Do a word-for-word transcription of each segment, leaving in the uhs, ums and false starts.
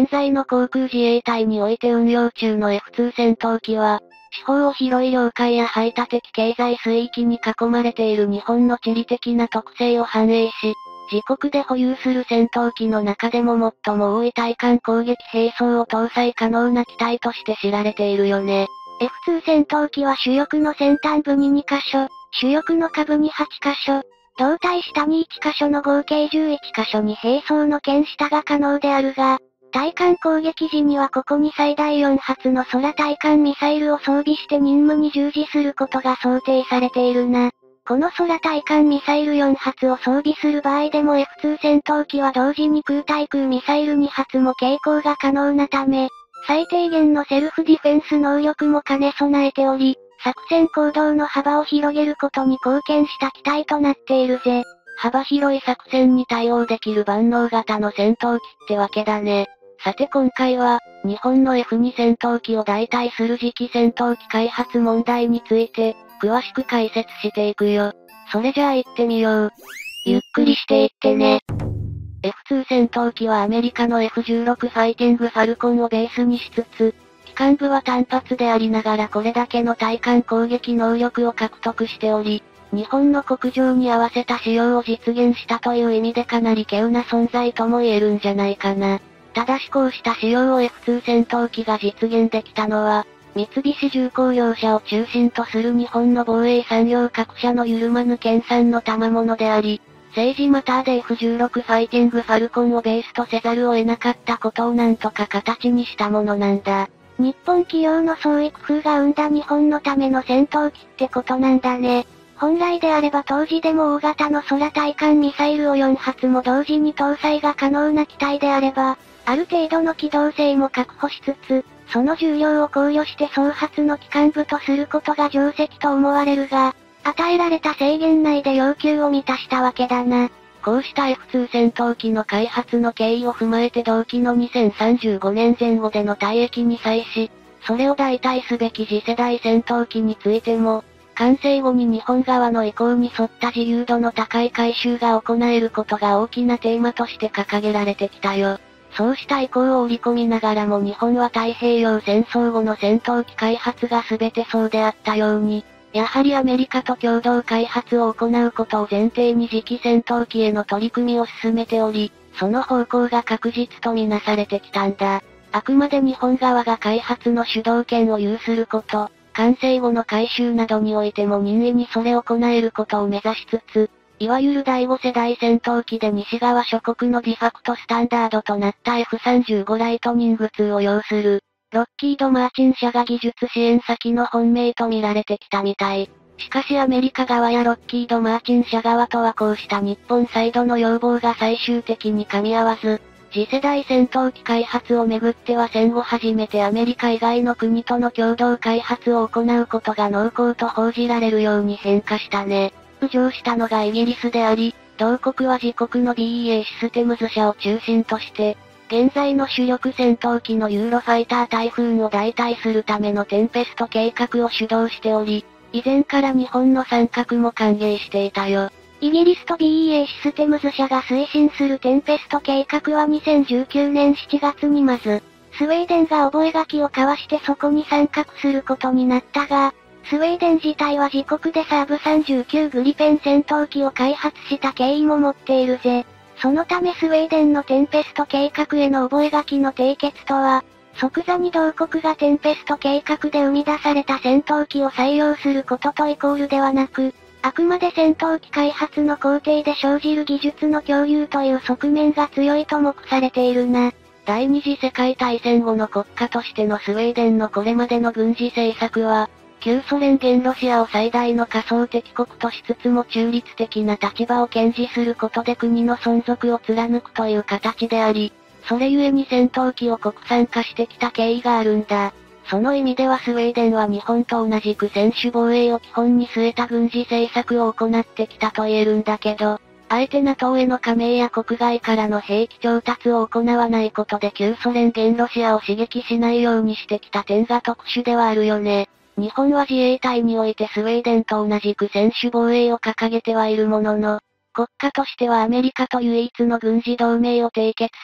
現在の航空自衛隊において運用中の エフツー 戦闘機は、四方を広い領海や排他的経済水域に囲まれている日本の地理的な特性を反映し、自国で保有する戦闘機の中でも最も多い対艦攻撃兵装を搭載可能な機体として知られているよね。 エフツー 戦闘機は主翼の先端部ににかしょ、主翼の下部にはちかしょ、胴体下にいっかしょの合計じゅういっかしょに兵装の剣下が可能であるが、対艦攻撃時にはここに最大よんはつの空対艦ミサイルを装備して任務に従事することが想定されているな。この空対艦ミサイルよんはつを装備する場合でも エフツー 戦闘機は同時に空対空ミサイルにはつも携行が可能なため、最低限のセルフディフェンス能力も兼ね備えており、作戦行動の幅を広げることに貢献した機体となっているぜ。 幅広い作戦に対応できる万能型の戦闘機ってわけだね。さて今回は、日本の エフツー 戦闘機を代替する次期戦闘機開発問題について、詳しく解説していくよ。それじゃあ行ってみよう。 ゆっくりしていってね。 エフツー 戦闘機はアメリカの エフじゅうろく ファイティングファルコンをベースにしつつ、機関部は単発でありながらこれだけの対艦攻撃能力を獲得しており、日本の国情に合わせた仕様を実現したという意味でかなり稀有な存在とも言えるんじゃないかな。ただしこうした仕様を エフツー 戦闘機が実現できたのは、三菱重工業者を中心とする日本の防衛産業各社の緩まぬ研鑽の賜物であり、政治マターで エフじゅうろく ファイティングファルコンをベースとせざるを得なかったことをなんとか形にしたものなんだ。 日本企業の創意工夫が生んだ日本のための戦闘機ってことなんだね。本来であれば当時でも大型の空対艦ミサイルをよんはつも同時に搭載が可能な機体であれば、ある程度の機動性も確保しつつ、その重量を考慮して総発の機関部とすることが定石と思われるが、与えられた制限内で要求を満たしたわけだな。 こうした エフツー 戦闘機の開発の経緯を踏まえて同期のにせんさんじゅうごねんぜん後での退役に際し、それを代替すべき次世代戦闘機についても、完成後に日本側の意向に沿った自由度の高い改修が行えることが大きなテーマとして掲げられてきたよ。そうした意向を織り込みながらも日本は太平洋戦争後の戦闘機開発が全てそうであったように、やはりアメリカと共同開発を行うことを前提に次期戦闘機への取り組みを進めており、その方向が確実とみなされてきたんだ。あくまで日本側が開発の主導権を有すること、完成後の改修などにおいても任意にそれを行えることを目指しつつ、いわゆるだいご世代戦闘機で西側諸国のディファクトスタンダードとなった エフさんじゅうご ライトニングツーを要する、ロッキード・マーチン社が技術支援先の本命と見られてきたみたい。しかしアメリカ側やロッキード・マーチン社側とはこうした日本サイドの要望が最終的に噛み合わず、次世代戦闘機開発をめぐっては戦後初めてアメリカ以外の国との共同開発を行うことが濃厚と報じられるように変化したね。浮上したのがイギリスであり、同国は自国の ビーイーエー システムズ社を中心として、現在の主力戦闘機のユーロファイタータイフーンを代替するためのテンペスト計画を主導しており、以前から日本の参画も歓迎していたよ。 イギリスと ビーイーエー システムズ社が推進するテンペスト計画はにせんじゅうきゅうねんしちがつにまず、スウェーデンが覚書を交わしてそこに参画することになったが、スウェーデン自体は自国でサーブさんじゅうきゅうグリペン戦闘機を開発した経緯も持っているぜ。そのためスウェーデンのテンペスト計画への覚書の締結とは、即座に同国がテンペスト計画で生み出された戦闘機を採用することとイコールではなく、あくまで戦闘機開発の工程で生じる技術の共有という側面が強いと目されているな。 第二次世界大戦後の国家としてのスウェーデンのこれまでの軍事政策は、旧ソ連現ロシアを最大の仮想敵国としつつも中立的な立場を堅持することで国の存続を貫くという形であり、それゆえに戦闘機を国産化してきた経緯があるんだ。その意味ではスウェーデンは日本と同じく専守防衛を基本に据えた軍事政策を行ってきたと言えるんだけど、あえて ナトー への加盟や国外からの兵器調達を行わないことで旧ソ連現ロシアを刺激しないようにしてきた点が特殊ではあるよね。日本は自衛隊においてスウェーデンと同じく専守防衛を掲げてはいるものの、国家としてはアメリカと唯一の軍事同盟を締結し、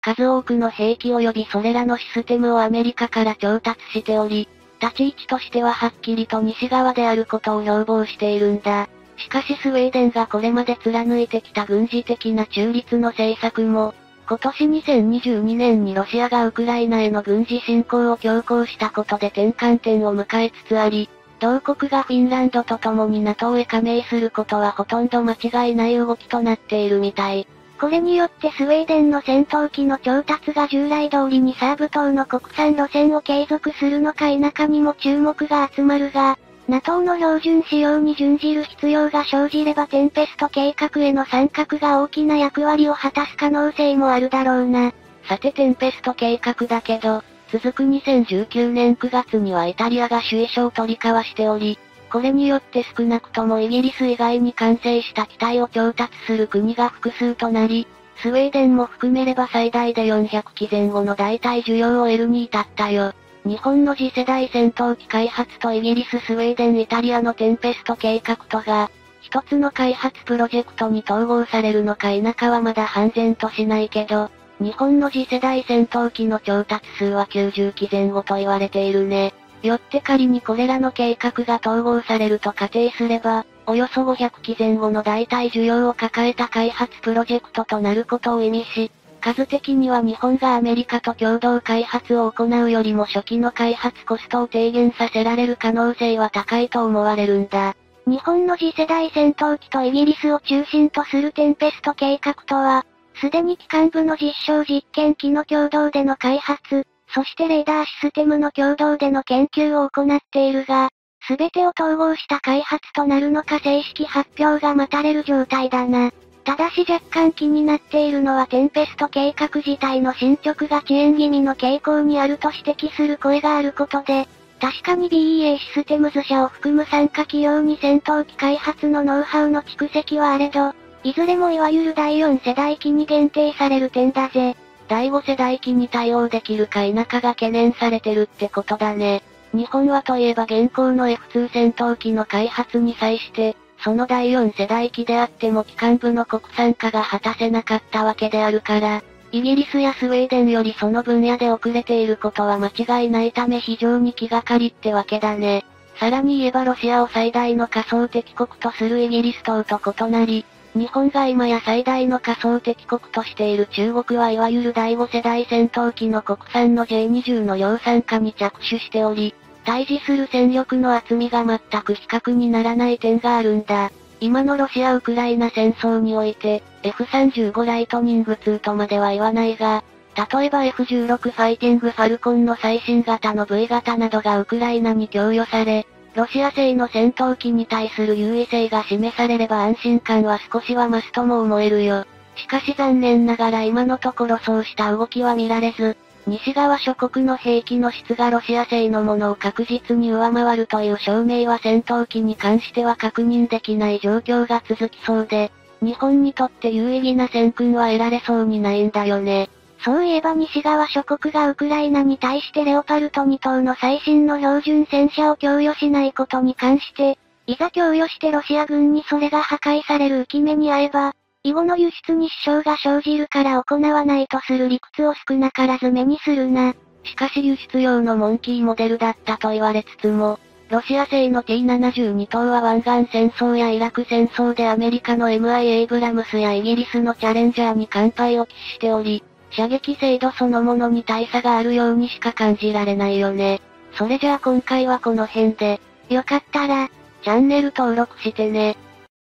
数多くの兵器及びそれらのシステムをアメリカから調達しており、立ち位置としてははっきりと西側であることを標榜しているんだ。しかしスウェーデンがこれまで貫いてきた軍事的な中立の政策も、今年にせんにじゅうにねんにロシアがウクライナへの軍事侵攻を強行したことで転換点を迎えつつあり、同国がフィンランドと共に ナトー へ加盟することはほとんど間違いない動きとなっているみたい。 これによってスウェーデンの戦闘機の調達が従来通りにサーブ島の国産路線を継続するのか否かにも注目が集まるが、ナトー の標準仕様に準じる必要が生じればテンペスト計画への参画が大きな役割を果たす可能性もあるだろうな。 さてテンペスト計画だけど、続くにせんじゅうきゅうねんくがつにはイタリアが首位賞を取り交わしており、これによって少なくともイギリス以外に完成した機体を調達する国が複数となり、スウェーデンも含めれば最大でよんひゃくきぜん後の代替需要を得るに至ったよ。日本の次世代戦闘機開発とイギリス、スウェーデン、イタリアのテンペスト計画とが、一つの開発プロジェクトに統合されるのか否かはまだ判然としないけど、日本の次世代戦闘機の調達数はきゅうじゅうきぜん後と言われているね。よって仮にこれらの計画が統合されると仮定すれば、およそごひゃくきぜん後の代替需要を抱えた開発プロジェクトとなることを意味し、数的には日本がアメリカと共同開発を行うよりも初期の開発コストを低減させられる可能性は高いと思われるんだ。 日本の次世代戦闘機とイギリスを中心とするテンペスト計画とは、すでに機関部の実証実験機の共同での開発、そしてレーダーシステムの共同での研究を行っているが、すべてを統合した開発となるのか正式発表が待たれる状態だな。ただし若干気になっているのはテンペスト計画自体の進捗が遅延気味の傾向にあると指摘する声があることで、確かに ビーイーエー システムズ社を含む参加企業に戦闘機開発のノウハウの蓄積はあれど、いずれもいわゆるだいよん世代機に限定される点だぜ。 だいご世代機に対応できるか否かが懸念されてるってことだね。日本はといえば現行の エフツー 戦闘機の開発に際して、そのだいよん世代機であっても機関部の国産化が果たせなかったわけであるから、イギリスやスウェーデンよりその分野で遅れていることは間違いないため非常に気がかりってわけだね。さらに言えばロシアを最大の仮想敵国とするイギリス等と異なり、日本が今や最大の仮想敵国としている中国はいわゆるだいご世代戦闘機の国産の ジェイにじゅう の量産化に着手しており、対峙する戦力の厚みが全く比較にならない点があるんだ。今のロシア・ウクライナ戦争において、エフさんじゅうご ライトニングツーとまでは言わないが、例えば エフじゅうろく ファイティングファルコンの最新型の ブイ 型などがウクライナに供与され、ロシア製の戦闘機に対する優位性が示されれば安心感は少しは増すとも思えるよ。しかし残念ながら今のところそうした動きは見られず、西側諸国の兵器の質がロシア製のものを確実に上回るという証明は戦闘機に関しては確認できない状況が続きそうで、日本にとって有意義な戦訓は得られそうにないんだよね。 そういえば西側諸国がウクライナに対してレオパルトに頭の最新の標準戦車を供与しないことに関して、いざ供与してロシア軍にそれが破壊される浮き目に遭えば、以後の輸出に支障が生じるから行わないとする理屈を少なからず目にするな。 しかし輸出用のモンキーモデルだったと言われつつも、ロシア製の ティーななじゅうに 頭は湾岸戦争やイラク戦争でアメリカの エムアイ エイブラムスやイギリスのチャレンジャーに完敗を喫しており、射撃精度そのものに大差があるようにしか感じられないよね。それじゃあ今回はこの辺で、 よかったら、 チャンネル登録してね。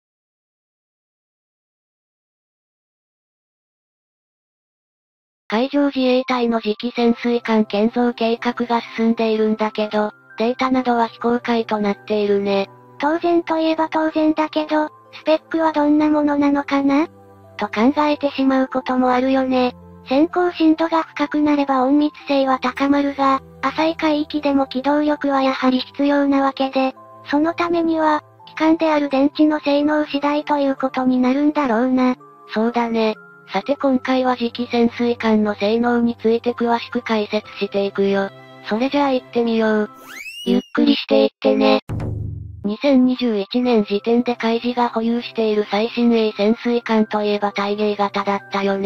海上自衛隊の次期潜水艦建造計画が進んでいるんだけど、データなどは非公開となっているね。 当然といえば当然だけど、スペックはどんなものなのかなと考えてしまうこともあるよね。先行深度が深くなれば隠密性は高まるが、浅い海域でも機動力はやはり必要なわけで、そのためには、基幹である電池の性能次第ということになるんだろうな。 そうだね。さて今回は次期潜水艦の性能について詳しく解説していくよ。それじゃあ行ってみよう。ゆっくりしていってね。にせんにじゅういちねん時点で海自が保有している最新鋭潜水艦といえば大芸型だったよね。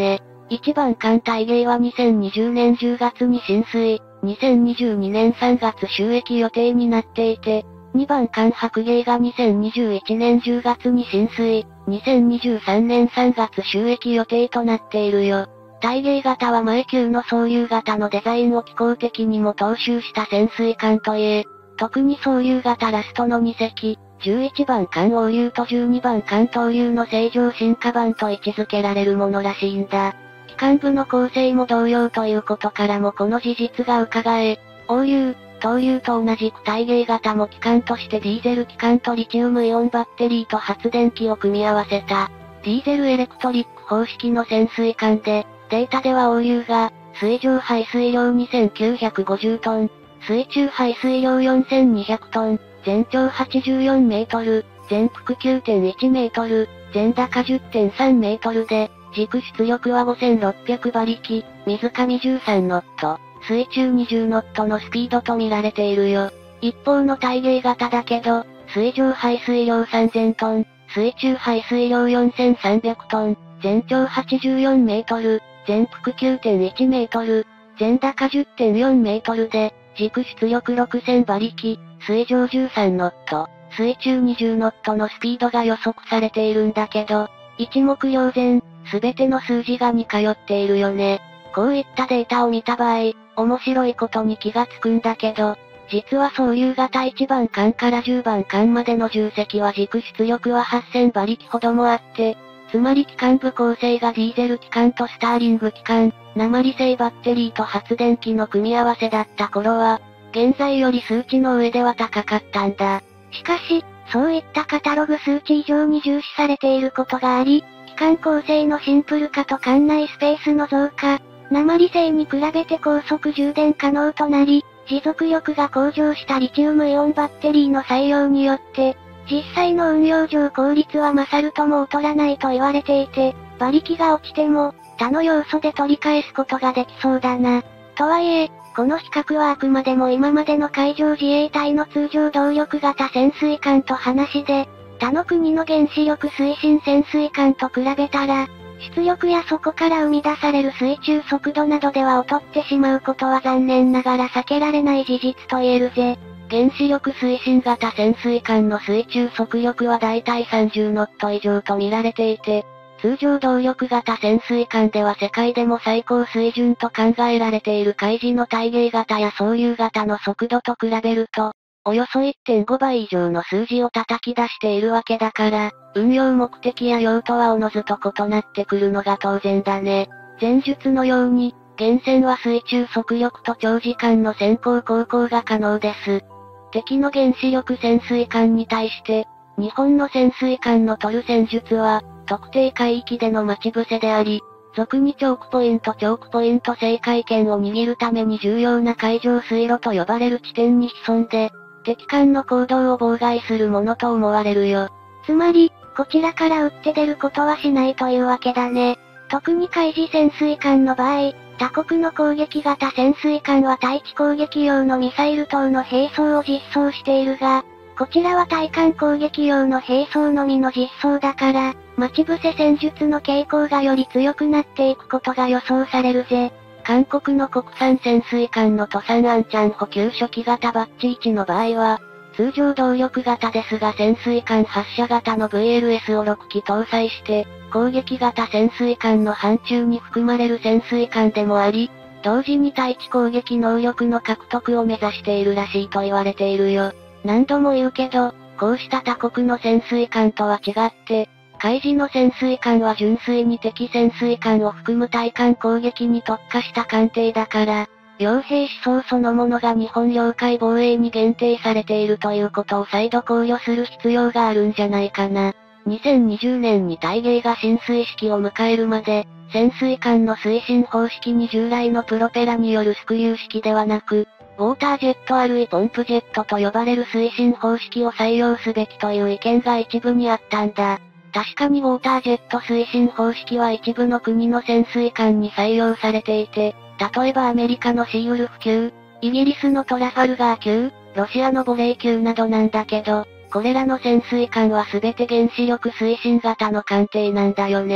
いちばん艦大芸はにせんにじゅうねんじゅうがつに進水、にせんにじゅうにねんさんがつ就役予定になっていて、にばん艦白芸がにせんにじゅういちねんじゅうがつに進水、にせんにじゅうさんねんさんがつ就役予定となっているよ。大芸型は前級の総流型のデザインを機構的にも踏襲した潜水艦といえ、特に総流型ラストのにせき、じゅういちばん艦王流とじゅうにばん艦東流の正常進化版と位置づけられるものらしいんだ。機関部の構成も同様ということからもこの事実が伺え、王流、東流と同じく大芸型も機関としてディーゼル機関とリチウムイオンバッテリーと発電機を組み合わせた、ディーゼルエレクトリック方式の潜水艦で、データでは王流が、水上排水量にせんきゅうひゃくごじゅうトン、水中排水量よんせんにひゃくトン、全長はちじゅうよんメートル、全幅 きゅうてんいちメートル、全高 じゅってんさんメートルで、軸出力はごせんろっぴゃくばりき、水上じゅうさんノット、水中にじゅうノットのスピードと見られているよ。一方の大芸型だけど、水上排水量さんぜんトン、水中排水量よんせんさんびゃくトン、全長はちじゅうよんメートル、全幅 きゅうてんいちメートル、全高 じゅってんよんメートルで、軸出力ろくせんばりき、水上じゅうさんノット、水中にじゅうノットのスピードが予測されているんだけど、一目瞭然、すべての数字が似通っているよね。こういったデータを見た場合、面白いことに気がつくんだけど、実は総流型いちばん艦からじゅうばん艦までの重積は軸出力ははっせんばりきほどもあって、つまり機関部構成がディーゼル機関とスターリング機関、鉛製バッテリーと発電機の組み合わせだった頃は、現在より数値の上では高かったんだ。 しかし、そういったカタログ数値以上に重視されていることがあり、機関構成のシンプル化と艦内スペースの増加、鉛製に比べて高速充電可能となり、持続力が向上したリチウムイオンバッテリーの採用によって、実際の運用上効率は勝るとも劣らないと言われていて、馬力が落ちても、他の要素で取り返すことができそうだな。とはいえ、この比較はあくまでも今までの海上自衛隊の通常動力型潜水艦と話で、他の国の原子力推進潜水艦と比べたら、出力やそこから生み出される水中速度などでは劣ってしまうことは残念ながら避けられない事実と言えるぜ。 原子力推進型潜水艦の水中速力はだいたいさんじゅうノット以上と見られていて、通常動力型潜水艦では世界でも最高水準と考えられている海事の大芸型や総流型の速度と比べると、およそ いってんごばい以上の数字を叩き出しているわけだから、運用目的や用途はおのずと異なってくるのが当然だね。前述のように、原潜は水中速力と長時間の先行航行が可能です。敵の原子力潜水艦に対して、日本の潜水艦の取る戦術は、特定海域での待ち伏せであり、俗にチョークポイントチョークポイント制海権を握るために重要な海上水路と呼ばれる地点に潜んで、敵艦の行動を妨害するものと思われるよ。 つまり、こちらから撃って出ることはしないというわけだね。特に海事潜水艦の場合、他国の攻撃型潜水艦は対地攻撃用のミサイル等の並走を実装しているが、こちらは対艦攻撃用の並走のみの実装だから、待ち伏せ戦術の傾向がより強くなっていくことが予想されるぜ。 韓国の国産潜水艦のトサンアンチャン補給初期型バッチいちの場合は、通常動力型ですが潜水艦発射型の ブイエルエス をろっき搭載して、攻撃型潜水艦の範疇に含まれる潜水艦でもあり、同時に対地攻撃能力の獲得を目指しているらしいと言われているよ。何度も言うけど、こうした他国の潜水艦とは違って、海事の潜水艦は純粋に敵潜水艦を含む対艦攻撃に特化した艦艇だから、傭兵思想そのものが日本領海防衛に限定されているということを再度考慮する必要があるんじゃないかな。にせんにじゅうねんに大芸が進水式を迎えるまで、潜水艦の推進方式に従来のプロペラによるスクリュー式ではなく、ウォータージェットあるいはポンプジェットと呼ばれる推進方式を採用すべきという意見が一部にあったんだ。確かにウォータージェット推進方式は一部の国の潜水艦に採用されていて、例えばアメリカのシーウルフ級、イギリスのトラファルガー級、ロシアのボレー級などなんだけど、これらの潜水艦は全て原子力推進型の艦艇なんだよね。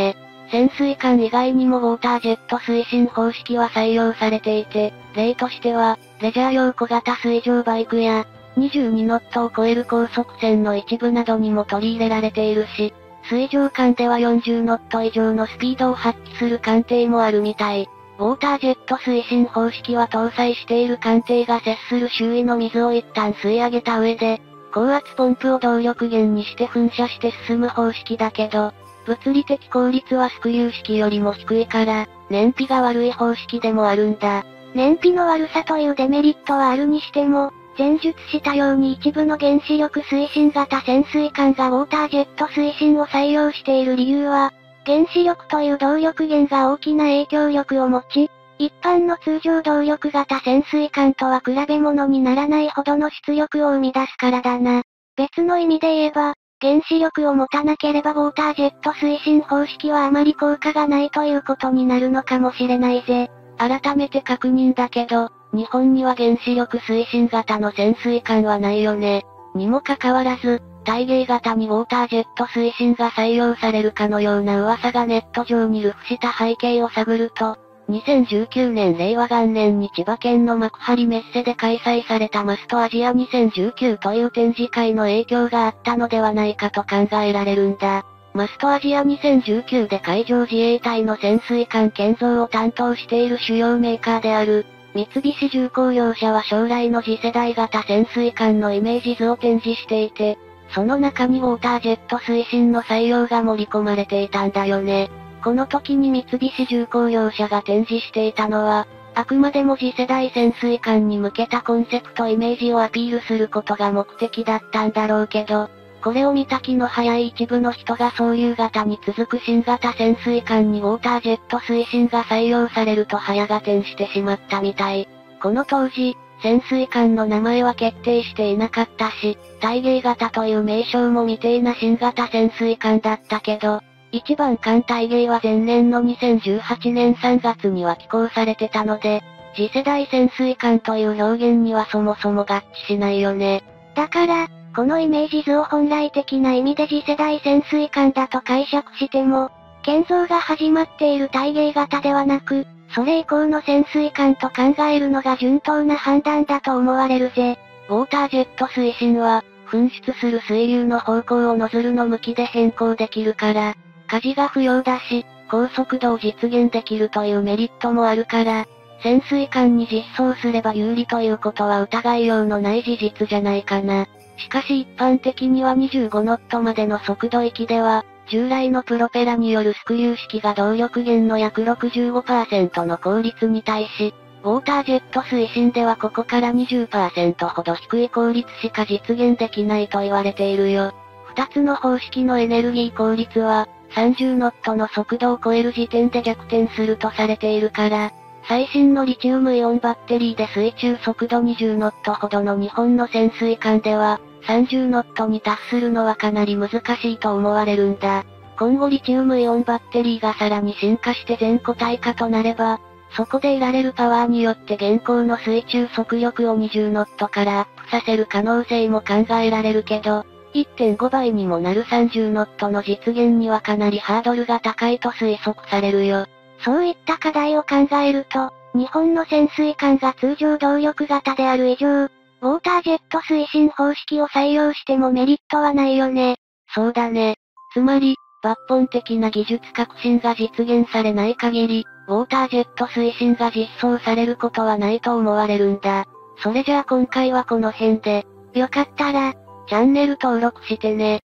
潜水艦以外にもウォータージェット推進方式は採用されていて、例としては、レジャー用小型水上バイクや、にじゅうにノットを超える高速船の一部などにも取り入れられているし、水上艦ではよんじゅうノット以上のスピードを発揮する艦艇もあるみたい。ウォータージェット推進方式は搭載している艦艇が接する周囲の水を一旦吸い上げた上で、高圧ポンプを動力源にして噴射して進む方式だけど、物理的効率はスクリュー式よりも低いから、燃費が悪い方式でもあるんだ。 燃費の悪さというデメリットはあるにしても、前述したように一部の原子力推進型潜水艦がウォータージェット推進を採用している理由は、原子力という動力源が大きな影響力を持ち、一般の通常動力型潜水艦とは比べ物にならないほどの出力を生み出すからだな。別の意味で言えば、原子力を持たなければウォータージェット推進方式はあまり効果がないということになるのかもしれないぜ。 改めて確認だけど、日本には原子力推進型の潜水艦はないよね。にもかかわらず、対芸型にウォータージェット推進が採用されるかのような噂がネット上に流布した背景を探ると、にせんじゅうきゅうねん令和元年に千葉県の幕張メッセで開催されたマストアジアにせんじゅうきゅうという展示会の影響があったのではないかと考えられるんだ。マストアジアにせんじゅうきゅうで海上自衛隊の潜水艦建造を担当している主要メーカーである、三菱重工業者は将来の次世代型潜水艦のイメージ図を展示していて、その中にウォータージェット推進の採用が盛り込まれていたんだよね。この時に三菱重工業者が展示していたのは、あくまでも次世代潜水艦に向けたコンセプトイメージをアピールすることが目的だったんだろうけど、これを見た気の早い一部の人がそういう型に続く新型潜水艦にウォータージェット推進が採用されると早合点してしまったみたい。この当時、潜水艦の名前は決定していなかったし、対芸型という名称も未定な新型潜水艦だったけど、一番艦対芸は前年のにせんじゅうはちねんさんがつには寄港されてたので、次世代潜水艦という表現にはそもそも合致しないよね。 だから、このイメージ図を本来的な意味で次世代潜水艦だと解釈しても、建造が始まっている対芸型ではなく、それ以降の潜水艦と考えるのが順当な判断だと思われるぜ。 ウォータージェット推進は、噴出する水流の方向をノズルの向きで変更できるから、舵が不要だし、高速度を実現できるというメリットもあるから、潜水艦に実装すれば有利ということは疑いようのない事実じゃないかな。しかし一般的にはにじゅうごノットまでの速度域では、従来のプロペラによるスクリュー式が動力源の約 ろくじゅうごパーセント の効率に対し、ウォータージェット推進ではここから にじゅっパーセント ほど低い効率しか実現できないと言われているよ。二つの方式のエネルギー効率は、さんじゅうノットの速度を超える時点で逆転するとされているから、最新のリチウムイオンバッテリーで水中速度にじゅうノットほどの日本の潜水艦では、さんじゅうノットに達するのはかなり難しいと思われるんだ。今後リチウムイオンバッテリーがさらに進化して全固体化となれば、そこで得られるパワーによって現行の水中速力をにじゅうノットからアップさせる可能性も考えられるけど、いってんごばいにもなるさんじゅうノットの実現にはかなりハードルが高いと推測されるよ。 そういった課題を考えると、日本の潜水艦が通常動力型である以上、ウォータージェット推進方式を採用してもメリットはないよね。 そうだね。つまり、抜本的な技術革新が実現されない限り、ウォータージェット推進が実装されることはないと思われるんだ。それじゃあ今回はこの辺で、 よかったら、 チャンネル登録してね。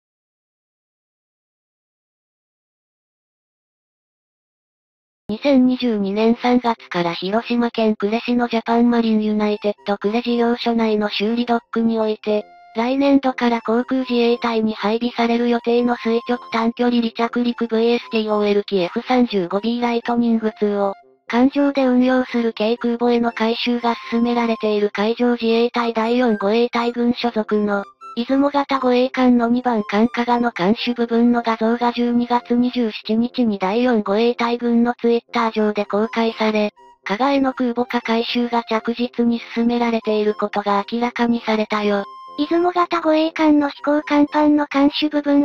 にせんにじゅうにねんさんがつから広島県呉市のジャパンマリンユナイテッド呉事業所内の修理ドックにおいて、来年度から航空自衛隊に配備される予定の垂直短距離離着陸 ブイエスティーオーエル 機 エフさんじゅうごビー ライトニングツーを、艦上で運用する軽空母への改修が進められている海上自衛隊だいよん護衛隊軍所属の、出雲型護衛艦のにばん艦加賀の艦首部分の画像がじゅうにがつにじゅうしちにちにだいよん護衛隊軍のツイッター上で公開され、加賀への空母化改修が着実に進められていることが明らかにされたよ。 出雲型護衛艦の飛行甲板の艦首部分は、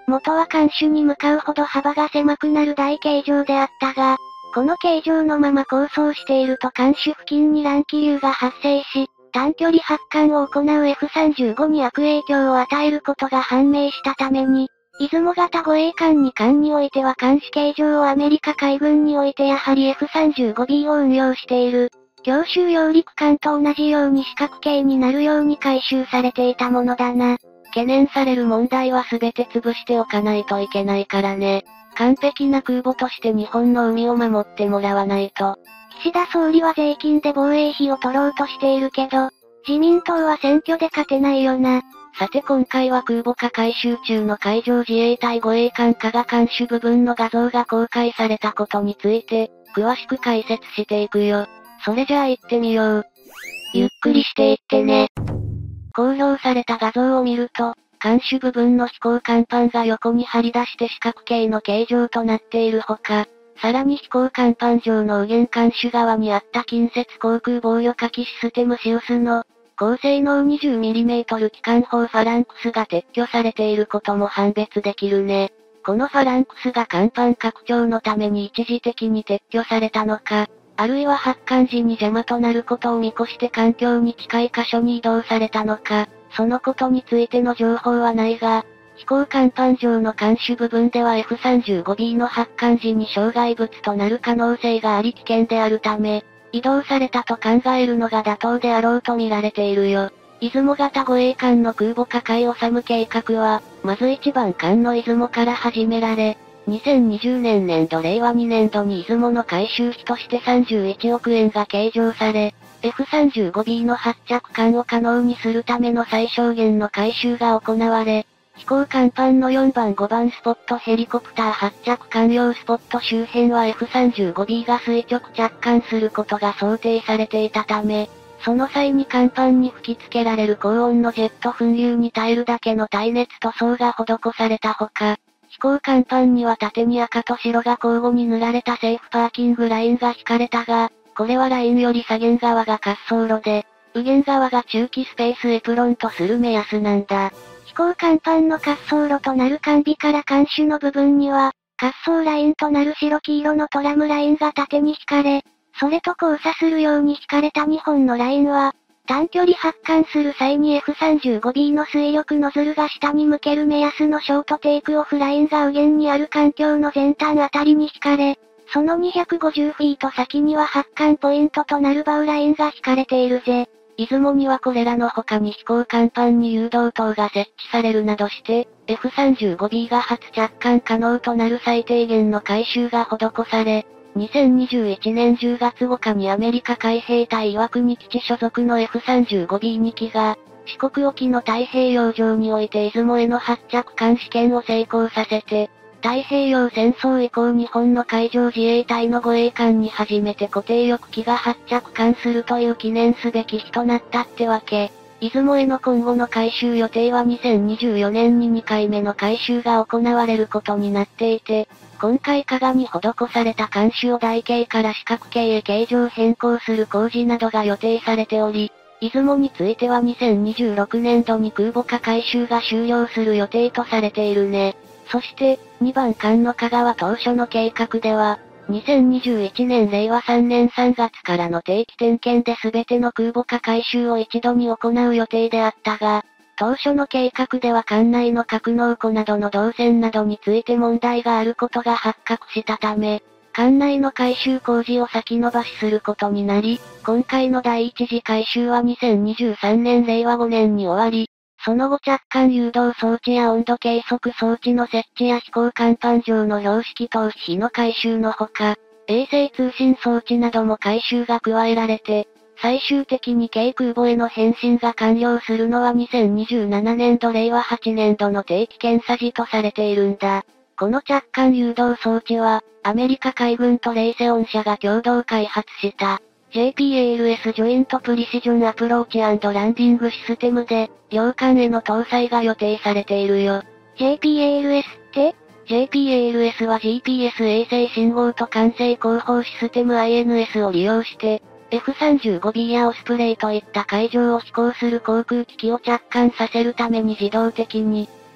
元は艦首に向かうほど幅が狭くなる大形状であったが、この形状のまま構想していると艦首付近に乱気流が発生し、短距離発艦を行う エフさんじゅうご に悪影響を与えることが判明したために、出雲型護衛艦に艦においては艦首形状をアメリカ海軍においてやはり エフさんじゅうごビー を運用している、強襲揚陸艦と同じように四角形になるように改修されていたものだな。 懸念される問題は全て潰しておかないといけないからね。完璧な空母として日本の海を守ってもらわないと。 岸田総理は税金で防衛費を取ろうとしているけど、自民党は選挙で勝てないよな。 さて今回は空母化改修中の海上自衛隊護衛艦加賀艦首部分の画像が公開されたことについて、詳しく解説していくよ。それじゃあ行ってみよう。ゆっくりしていってね。公表された画像を見ると、艦首部分の飛行甲板が横に張り出して四角形の形状となっているほか、さらに飛行甲板上の右舷艦首側にあった近接航空防御火器システムシウスの、高性能 にじゅうミリメートル 機関砲ファランクスが撤去されていることも判別できるね。このファランクスが甲板拡張のために一時的に撤去されたのか、あるいは発艦時に邪魔となることを見越して環境に近い箇所に移動されたのか、そのことについての情報はないが、飛行甲板上の艦首部分では エフさんじゅうごビー の発艦時に障害物となる可能性があり危険であるため、移動されたと考えるのが妥当であろうと見られているよ。出雲型護衛艦の空母化海治計画は、まず一番艦の出雲から始められ、にせんにじゅうねん年度令和にねん度に出雲の改修費としてさんじゅういちおくえんが計上され、エフさんじゅうごビー の発着艦を可能にするための最小限の改修が行われ、飛行甲板のよんばんごばんスポットヘリコプター発着艦用スポット周辺は エフさんじゅうごビー が垂直着艦することが想定されていたため、その際に甲板に吹き付けられる高温のジェット噴流に耐えるだけの耐熱塗装が施されたほか、飛行甲板には縦に赤と白が交互に塗られたセーフパーキングラインが引かれたが、これはラインより左舷側が滑走路で、右舷側が中期スペースエプロンとする目安なんだ。 飛行甲板の滑走路となる艦尾から艦首の部分には、滑走ラインとなる白黄色のトラムラインが縦に引かれ、それと交差するように引かれたにほんのラインは、短距離発艦する際に エフさんじゅうごビー の水力ノズルが下に向ける目安のショートテイクオフラインが右舷にある艦橋の前端あたりに引かれ、そのにひゃくごじゅうフィート先には発艦ポイントとなるバウラインが引かれているぜ。 出雲にはこれらの他に飛行甲板に誘導灯が設置されるなどして、エフさんじゅうごビー が初着艦可能となる最低限の改修が施され、にせんにじゅういちねんじゅうがつごかにアメリカ海兵隊岩国基地所属の エフさんじゅうごビーに 機が、四国沖の太平洋上において出雲への発着艦試験を成功させて、太平洋戦争以降日本の海上自衛隊の護衛艦に初めて固定翼機が発着艦するという記念すべき日となったってわけ。出雲への今後の改修予定はにせんにじゅうよねんににかいめの改修が行われることになっていて、今回加賀に施された艦首を台形から四角形へ形状変更する工事などが予定されており、出雲についてはにせんにじゅうろくねん度に空母化改修が終了する予定とされているね。そして、にばん艦の加賀は当初の計画では、にせんにじゅういちねん令和さんねんさんがつからの定期点検で全ての空母化改修を一度に行う予定であったが、当初の計画では艦内の格納庫などの動線などについて問題があることが発覚したため、艦内の改修工事を先延ばしすることになり、今回の第一次改修はにせんにじゅうさんねん令和ごねんに終わり、その後着艦誘導装置や温度計測装置の設置や飛行甲板上の標識灯費の改修のほか、衛星通信装置なども改修が加えられて、最終的に軽空母への変身が完了するのはにせんにじゅうななねん度令和はちねん度の定期検査時とされているんだ。この着艦誘導装置は、アメリカ海軍とレイセオン社が共同開発した、ジェイピーエーエルエス ジョイントプリシジョンアプローチ&ランディングシステムで、両艦への搭載が予定されているよ。 ジェイピーエーエルエス ってジェイピーエーエルエス は ジーピーエス 衛星信号と管制広報システム アイエヌエス を利用して、エフさんじゅうごビー やオスプレイといった海上を飛行する航空機器を着艦させるために自動的に、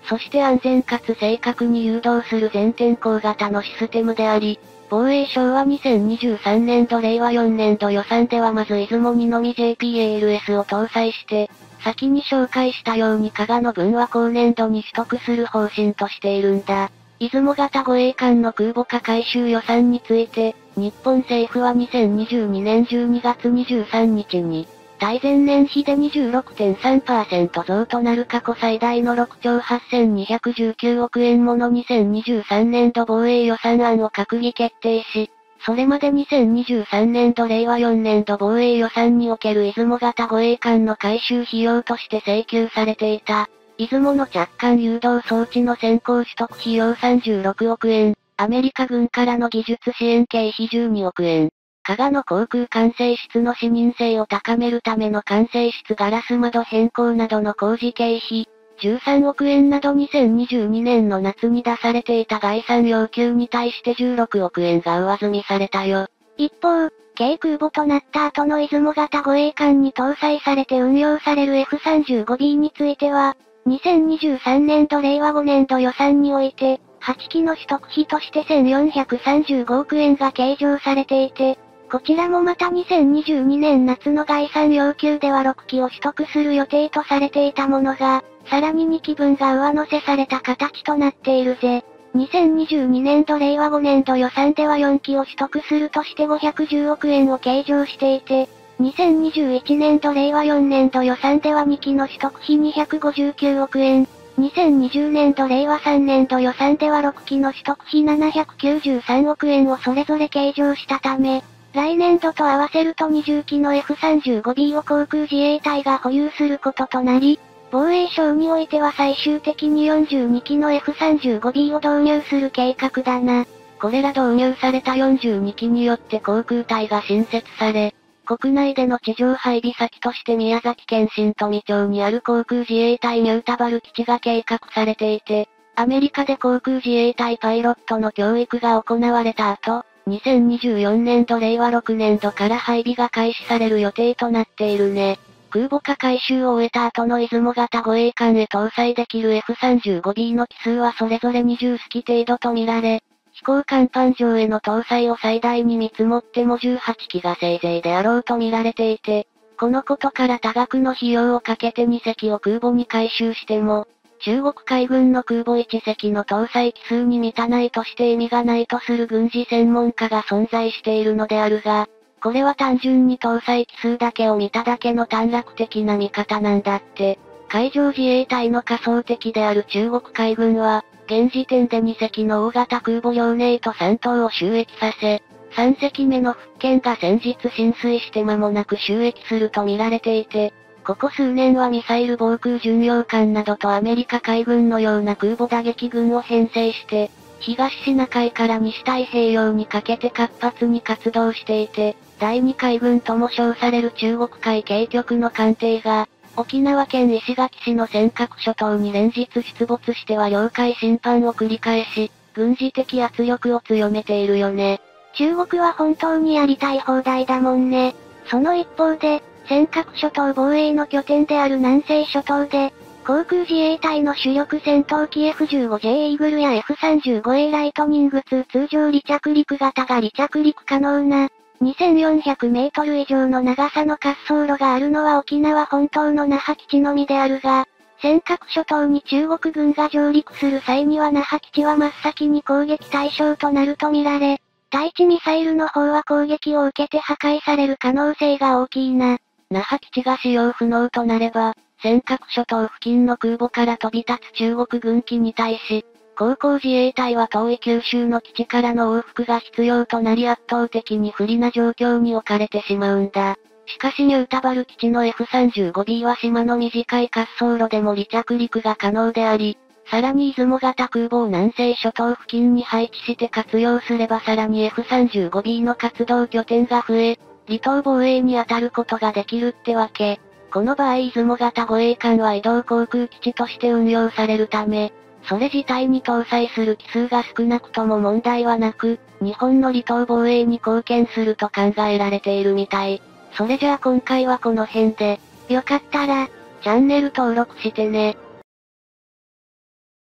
そして安全かつ正確に誘導する全天候型のシステムであり、防衛省はにせんにじゅうさんねんど令和よねんど予算ではまず出雲にのみ ジェーピーエーエルエス を搭載して、先に紹介したように加賀の分は後年度に取得する方針としているんだ。出雲型護衛艦の空母化改修予算について、日本政府はにせんにじゅうにねんじゅうにがつにじゅうさんにちに、対前年比で にじゅうろくてんさんパーセント 増となる過去最大のろくちょうはっせんにひゃくじゅうきゅうおくえんものにせんにじゅうさんねんど防衛予算案を閣議決定し、それまでにせんにじゅうさんねんど令和よねんど防衛予算における出雲型護衛艦の改修費用として請求されていた。出雲の着艦誘導装置の先行取得費用さんじゅうろくおくえん、アメリカ軍からの技術支援経費じゅうにおくえん、加賀の航空管制室の視認性を高めるための管制室ガラス窓変更などの工事経費、じゅうさんおくえんなどにせんにじゅうにねんの夏に出されていた概算要求に対してじゅうろくおくえんが上積みされたよ。 一方、軽空母となった後の出雲型護衛艦に搭載されて運用される エフさんじゅうごビー については、にせんにじゅうさんねんど令和ごねんど予算において、はちきの取得費としてせんよんひゃくさんじゅうごおくえんが計上されていて、こちらもまたにせんにじゅうにねん夏の概算要求ではろっきを取得する予定とされていたものが、さらににきぶんが上乗せされた形となっているぜ。にせんにじゅうにねんど令和ごねんど予算ではよんきを取得するとしてごひゃくじゅうおくえんを計上していて、にせんにじゅういちねんど令和よねんど予算ではにきの取得費にひゃくごじゅうきゅうおくえん、にせんにじゅうねんど令和さんねんど予算ではろっきの取得費ななひゃくきゅうじゅうさんおくえんをそれぞれ計上したため、来年度と合わせるとにじゅっきの エフさんじゅうごビー を航空自衛隊が保有することとなり、防衛省においては最終的によんじゅうにきの エフさんじゅうごビー を導入する計画だな。 これら導入されたよんじゅうにきによって航空隊が新設され、国内での地上配備先として宮崎県新富町にある航空自衛隊ニュータバル基地が計画されていて、アメリカで航空自衛隊パイロットの教育が行われた後、にせんにじゅうよねんど令和ろくねんどから配備が開始される予定となっているね。空母化改修を終えた後の出雲型護衛艦へ搭載できる エフさんじゅうごビー の機数はそれぞれにじゅっき程度とみられ、飛行甲板上への搭載を最大に見積もってもじゅうはちきがせいぜいであろうと見られていて、このことから多額の費用をかけてにせきを空母に改修しても、中国海軍の空母いちせきの搭載機数に満たないとして意味がないとする軍事専門家が存在しているのであるが、これは単純に搭載機数だけを見ただけの短絡的な見方なんだって。海上自衛隊の仮想敵である中国海軍は、現時点でにせきの大型空母遼寧とさんとうを就役させ、さんせきめの福建が先日浸水して間もなく就役すると見られていて、ここ数年はミサイル防空巡洋艦などとアメリカ海軍のような空母打撃群を編成して、東シナ海から西太平洋にかけて活発に活動していて、第二海軍とも称される中国海警局の艦艇が、沖縄県石垣市の尖閣諸島に連日出没しては領海侵犯を繰り返し、軍事的圧力を強めているよね。 中国は本当にやりたい放題だもんね。その一方で、尖閣諸島防衛の拠点である南西諸島で、航空自衛隊の主力戦闘機 エフじゅうごジェー イーグルや エフさんじゅうごエー ライトニングツー通常離着陸型が離着陸可能な、にせんよんひゃくメートル以上の長さの滑走路があるのは沖縄本島の那覇基地のみであるが、尖閣諸島に中国軍が上陸する際には那覇基地は真っ先に攻撃対象となるとみられ、対地ミサイルの方は攻撃を受けて破壊される可能性が大きいな。 那覇基地が使用不能となれば、尖閣諸島付近の空母から飛び立つ中国軍機に対し、航空自衛隊は遠い九州の基地からの往復が必要となり圧倒的に不利な状況に置かれてしまうんだ。しかしニュータバル基地の エフさんじゅうごビー は島の短い滑走路でも離着陸が可能であり、さらに出雲型空母を南西諸島付近に配置して活用すればさらに エフさんじゅうごビー の活動拠点が増え、離島防衛に当たることができるってわけ。この場合出雲型護衛艦は移動航空基地として運用されるため、それ自体に搭載する機数が少なくとも問題はなく、日本の離島防衛に貢献すると考えられているみたい。それじゃあ今回はこの辺で、 よかったら、 チャンネル登録してね。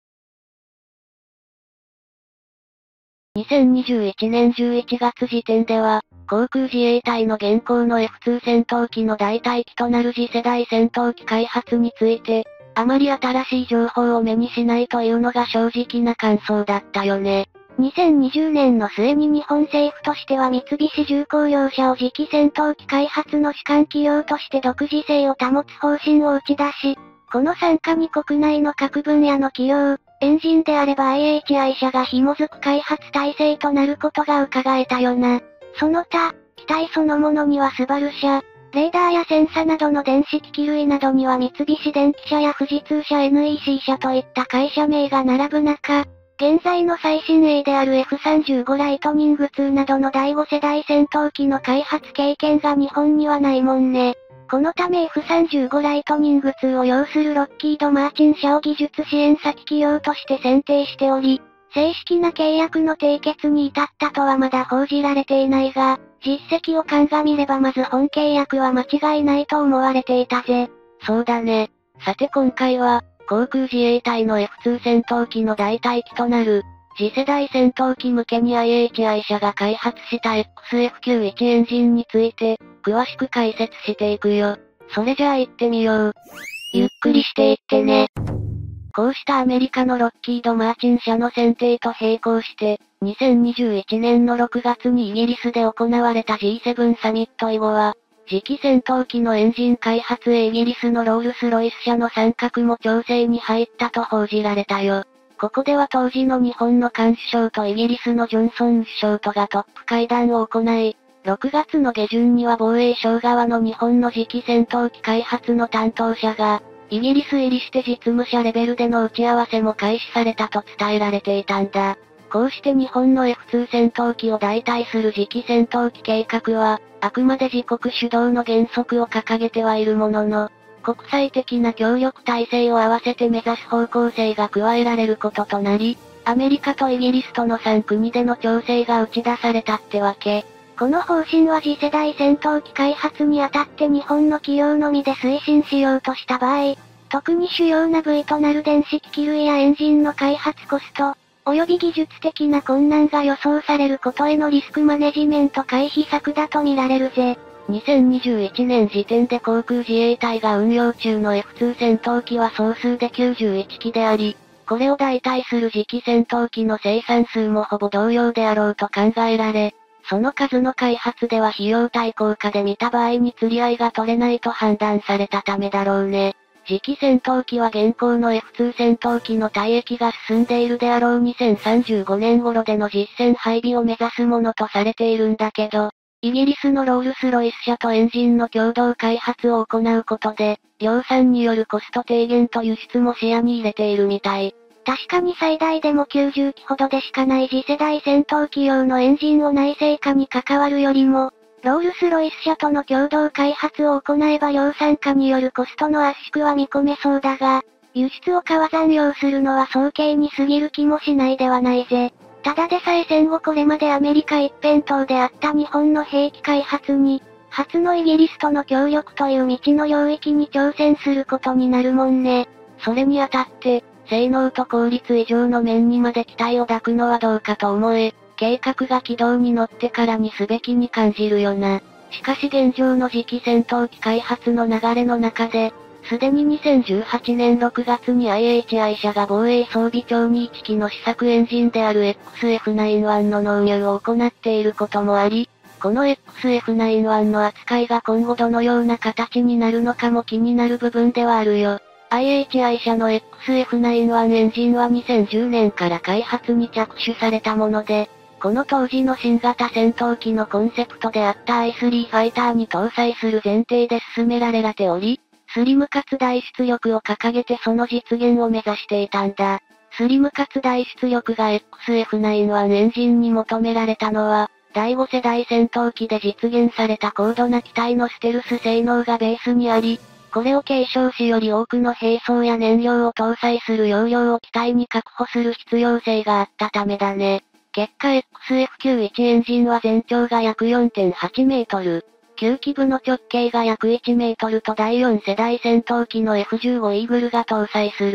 せんにじゅういちねんじゅういちがつ時点では、航空自衛隊の現行の エフツー 戦闘機の代替機となる次世代戦闘機開発について、あまり新しい情報を目にしないというのが正直な感想だったよね。 にせんにじゅうねんの末に日本政府としては三菱重工業者を次期戦闘機開発の主管企業として独自性を保つ方針を打ち出し、この傘下に国内の各分野の企業、エンジンであれば アイエイチアイ 社が紐づく開発体制となることが伺えたよな。その他、機体そのものにはスバル社、レーダーやセンサなどの電子機器類などには三菱電機社や富士通社 エヌイーシー 社といった会社名が並ぶ中、現在の最新鋭である エフさんじゅうご ライトニングツーなどのだいご世代戦闘機の開発経験が日本にはないもんね。このため エフさんじゅうご ライトニングツーを擁するロッキード・マーチン社を技術支援先企業として選定しており、正式な契約の締結に至ったとはまだ報じられていないが、実績を鑑みればまず本契約は間違いないと思われていたぜ。 そうだね。さて今回は、航空自衛隊の エフツー 戦闘機の代替機となる、次世代戦闘機向けに アイエイチアイ 社が開発した エックスエフきゅうじゅういち エンジンについて、詳しく解説していくよ。それじゃあ行ってみよう。ゆっくりしていってね。こうしたアメリカのロッキード・マーチン社の選定と並行して、にせんにじゅういちねんのろくがつにイギリスで行われた ジーセブン サミット以後は、次期戦闘機のエンジン開発へイギリスのロールスロイス社の参画も調整に入ったと報じられたよ。ここでは当時の日本の菅首相とイギリスのジョンソン首相とがトップ会談を行い、ろくがつの下旬には防衛省側の日本の次期戦闘機開発の担当者が、イギリス入りして実務者レベルでの打ち合わせも開始されたと伝えられていたんだ。こうして日本の エフツー 戦闘機を代替する次期戦闘機計画は、あくまで自国主導の原則を掲げてはいるものの、国際的な協力体制を合わせて目指す方向性が加えられることとなり、アメリカとイギリスとのさんくにでの調整が打ち出されたってわけ。 この方針は次世代戦闘機開発にあたって日本の企業のみで推進しようとした場合、特に主要な部位となる電子機器類やエンジンの開発コスト、及び技術的な困難が予想されることへのリスクマネジメント回避策だと見られるぜ。 にせんにじゅういちねん時点で航空自衛隊が運用中の エフツー 戦闘機は総数できゅうじゅういちきであり、これを代替する次期戦闘機の生産数もほぼ同様であろうと考えられ、その数の開発では費用対効果で見た場合に釣り合いが取れないと判断されたためだろうね。次期戦闘機は現行の エフツー 戦闘機の退役が進んでいるであろうにせんさんじゅうごねん頃での実戦配備を目指すものとされているんだけど、イギリスのロールスロイス社とエンジンの共同開発を行うことで、量産によるコスト低減と輸出も視野に入れているみたい。 確かに最大でもきゅうじゅっきほどでしかない次世代戦闘機用のエンジンを内製化に関わるよりも、ロールスロイス社との共同開発を行えば量産化によるコストの圧縮は見込めそうだが、輸出を川残用するのは早計に過ぎる気もしないではないぜ。ただでさえ戦後これまでアメリカ一辺倒であった日本の兵器開発に、初のイギリスとの協力という未知の領域に挑戦することになるもんね。 それにあたって、性能と効率以上の面にまで期待を抱くのはどうかと思え、計画が軌道に乗ってからにすべきに感じるよな。しかし現状の次期戦闘機開発の流れの中で、すでににせんじゅうはちねんろくがつに アイエイチアイ 社が防衛装備庁にいっきの試作エンジンである エックスエフきゅうじゅういち の納入を行っていることもあり、この エックスエフきゅうじゅういち の扱いが今後どのような形になるのかも気になる部分ではあるよ。アイエイチアイ 社の エックスエフきゅうじゅういち エンジンはにせんじゅうねんから開発に着手されたもので、この当時の新型戦闘機のコンセプトであった アイスリー ファイターに搭載する前提で進められており、スリムかつ大出力を掲げてその実現を目指していたんだ。スリムかつ大出力が エックスエフきゅうじゅういち エンジンに求められたのは、だいご世代戦闘機で実現された高度な機体のステルス性能がベースにあり、これを継承しより多くの兵装や燃料を搭載する容量を機体に確保する必要性があったためだね。結果 エックスエフきゅうじゅういち エンジンは全長が約 よんてんはちメートル、吸気部の直径が約いちメートルとだいよん世代戦闘機の エフじゅうごイーグルが搭載する。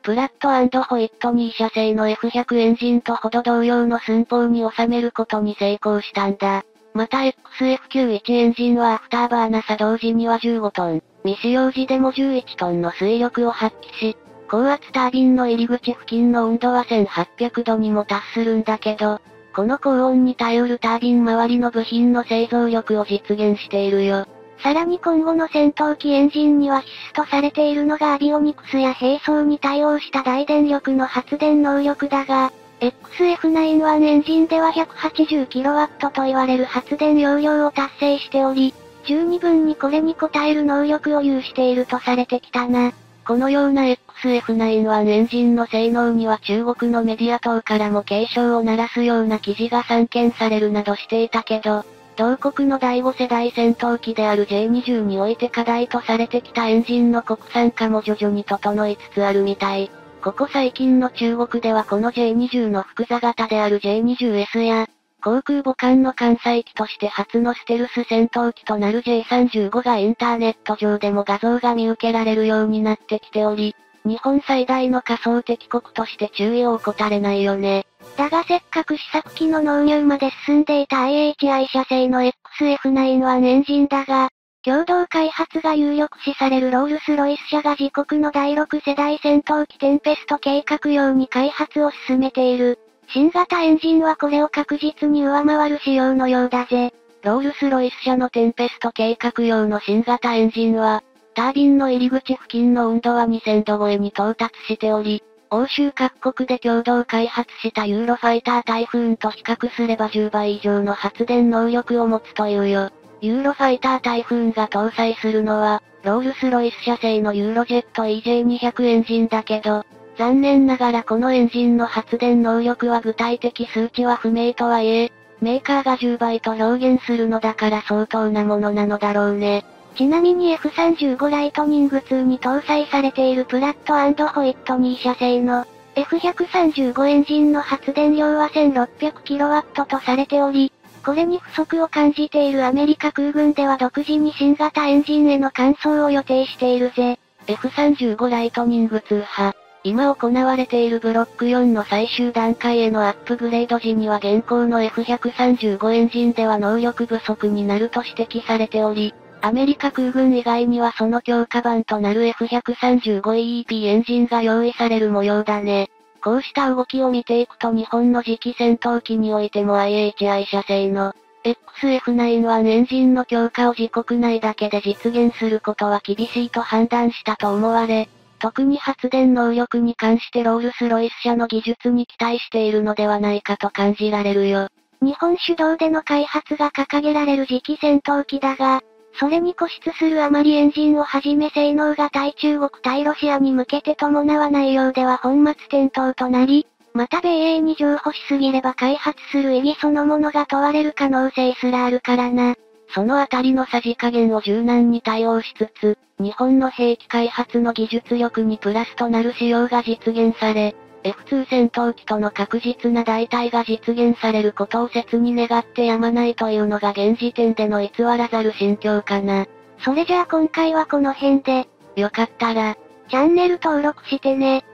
プラット&ホイットニー社製の エフひゃく エンジンとほど同様の寸法に収めることに成功したんだ。また エックスエフきゅうじゅういち エンジンはアフターバーナ作動時にはじゅうごトン、未使用時でもじゅういちトンの推力を発揮し、高圧タービンの入り口付近の温度はせんはっぴゃくどにも達するんだけど、この高温に耐えうるタービン周りの部品の製造力を実現しているよ。 さらに今後の戦闘機エンジンには必須とされているのがアビオニクスや並走に対応した大電力の発電能力だが、エックスエフきゅうじゅういち エンジンでは ひゃくはちじゅうキロワット と言われる発電容量を達成しており、十二分にこれに応える能力を有しているとされてきたな。 このような エックスエフきゅうじゅういち エンジンの性能には中国のメディア等からも警鐘を鳴らすような記事が散見されるなどしていたけど、同国のだいご世代戦闘機である ジェイにじゅう において課題とされてきたエンジンの国産化も徐々に整いつつあるみたい。ここ最近の中国ではこの ジェイにじゅう の複座型である ジェイにじゅうエス や、航空母艦の艦載機として初のステルス戦闘機となる ジェイさんじゅうご がインターネット上でも画像が見受けられるようになってきており、日本最大の仮想敵国として注意を怠れないよね。 だがせっかく試作機の納入まで進んでいた アイエイチアイ 社製の エックスエフきゅうじゅういち エンジンだが、共同開発が有力視されるロールスロイス社が自国のだいろく世代戦闘機テンペスト計画用に開発を進めている。新型エンジンはこれを確実に上回る仕様のようだぜ。 ロールスロイス社のテンペスト計画用の新型エンジンは、タービンの入り口付近の温度はにせんど超えに到達しており、欧州各国で共同開発したユーロファイタータイフーンと比較すればじゅうばい以上の発電能力を持つというよ。ユーロファイタータイフーンが搭載するのは、ロールスロイス社製のユーロジェット イージェーにひゃく エンジンだけど、残念ながらこのエンジンの発電能力は具体的数値は不明とはいえ、メーカーがじゅうばいと表現するのだから相当なものなのだろうね。 ちなみに エフさんじゅうご ライトニングツーに搭載されているプラット&ホイットニー社製の エフひゃくさんじゅうご エンジンの発電量は せんろっぴゃくキロワット とされており、これに不足を感じているアメリカ空軍では独自に新型エンジンへの換装を予定しているぜ。 エフさんじゅうご ライトニングツー派。今行われているブロックよんの最終段階へのアップグレード時には現行の エフひゃくさんじゅうご エンジンでは能力不足になると指摘されており、アメリカ空軍以外にはその強化版となる エフひゃくさんじゅうごイーイーピー エンジンが用意される模様だね。こうした動きを見ていくと日本の次期戦闘機においても アイエイチアイ 社製の エックスエフきゅうじゅういち エンジンの強化を自国内だけで実現することは厳しいと判断したと思われ、特に発電能力に関してロールスロイス社の技術に期待しているのではないかと感じられるよ。 日本主導での開発が掲げられる次期戦闘機だが、それに固執するあまりエンジンをはじめ性能が対中国対ロシアに向けて伴わないようでは本末転倒となり、また米英に譲歩しすぎれば開発する意義そのものが問われる可能性すらあるからな。 そのあたりのさじ加減を柔軟に対応しつつ、日本の兵器開発の技術力にプラスとなる仕様が実現され、エフツー 戦闘機との確実な代替が実現されることを切に願ってやまないというのが現時点での偽らざる心境かな。 それじゃあ今回はこの辺で、 よかったら、 チャンネル登録してね。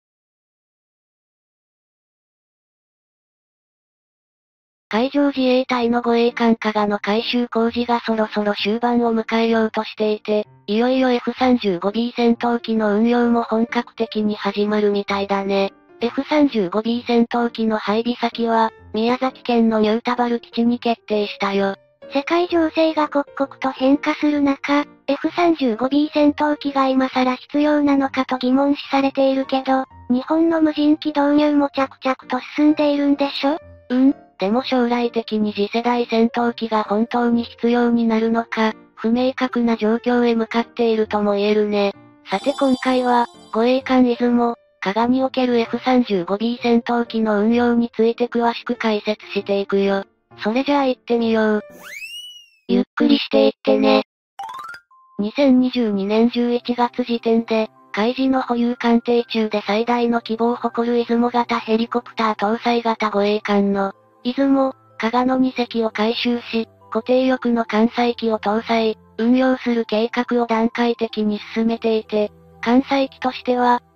海上自衛隊の護衛艦加賀の改修工事がそろそろ終盤を迎えようとしていて、いよいよ エフさんじゅうごビー 戦闘機の運用も本格的に始まるみたいだね。エフさんじゅうごビー 戦闘機の配備先は、宮崎県のニュータバル基地に決定したよ。 世界情勢が刻々と変化する中、エフさんじゅうごビー 戦闘機が今更必要なのかと疑問視されているけど、日本の無人機導入も着々と進んでいるんでしょ？ うん、でも将来的に次世代戦闘機が本当に必要になるのか、不明確な状況へ向かっているとも言えるね。さて今回は、護衛艦出雲、加賀における エフさんじゅうごビー 戦闘機の運用について詳しく解説していくよ。それじゃあ行ってみよう。 ゆっくりしていってね。 にせんにじゅうにねんじゅういちがつ時点で、海自の保有艦艇中で最大の規模を誇る出雲型ヘリコプター搭載型護衛艦の、出雲、加賀のにせきを改修し、固定翼の艦載機を搭載、運用する計画を段階的に進めていて、艦載機としては、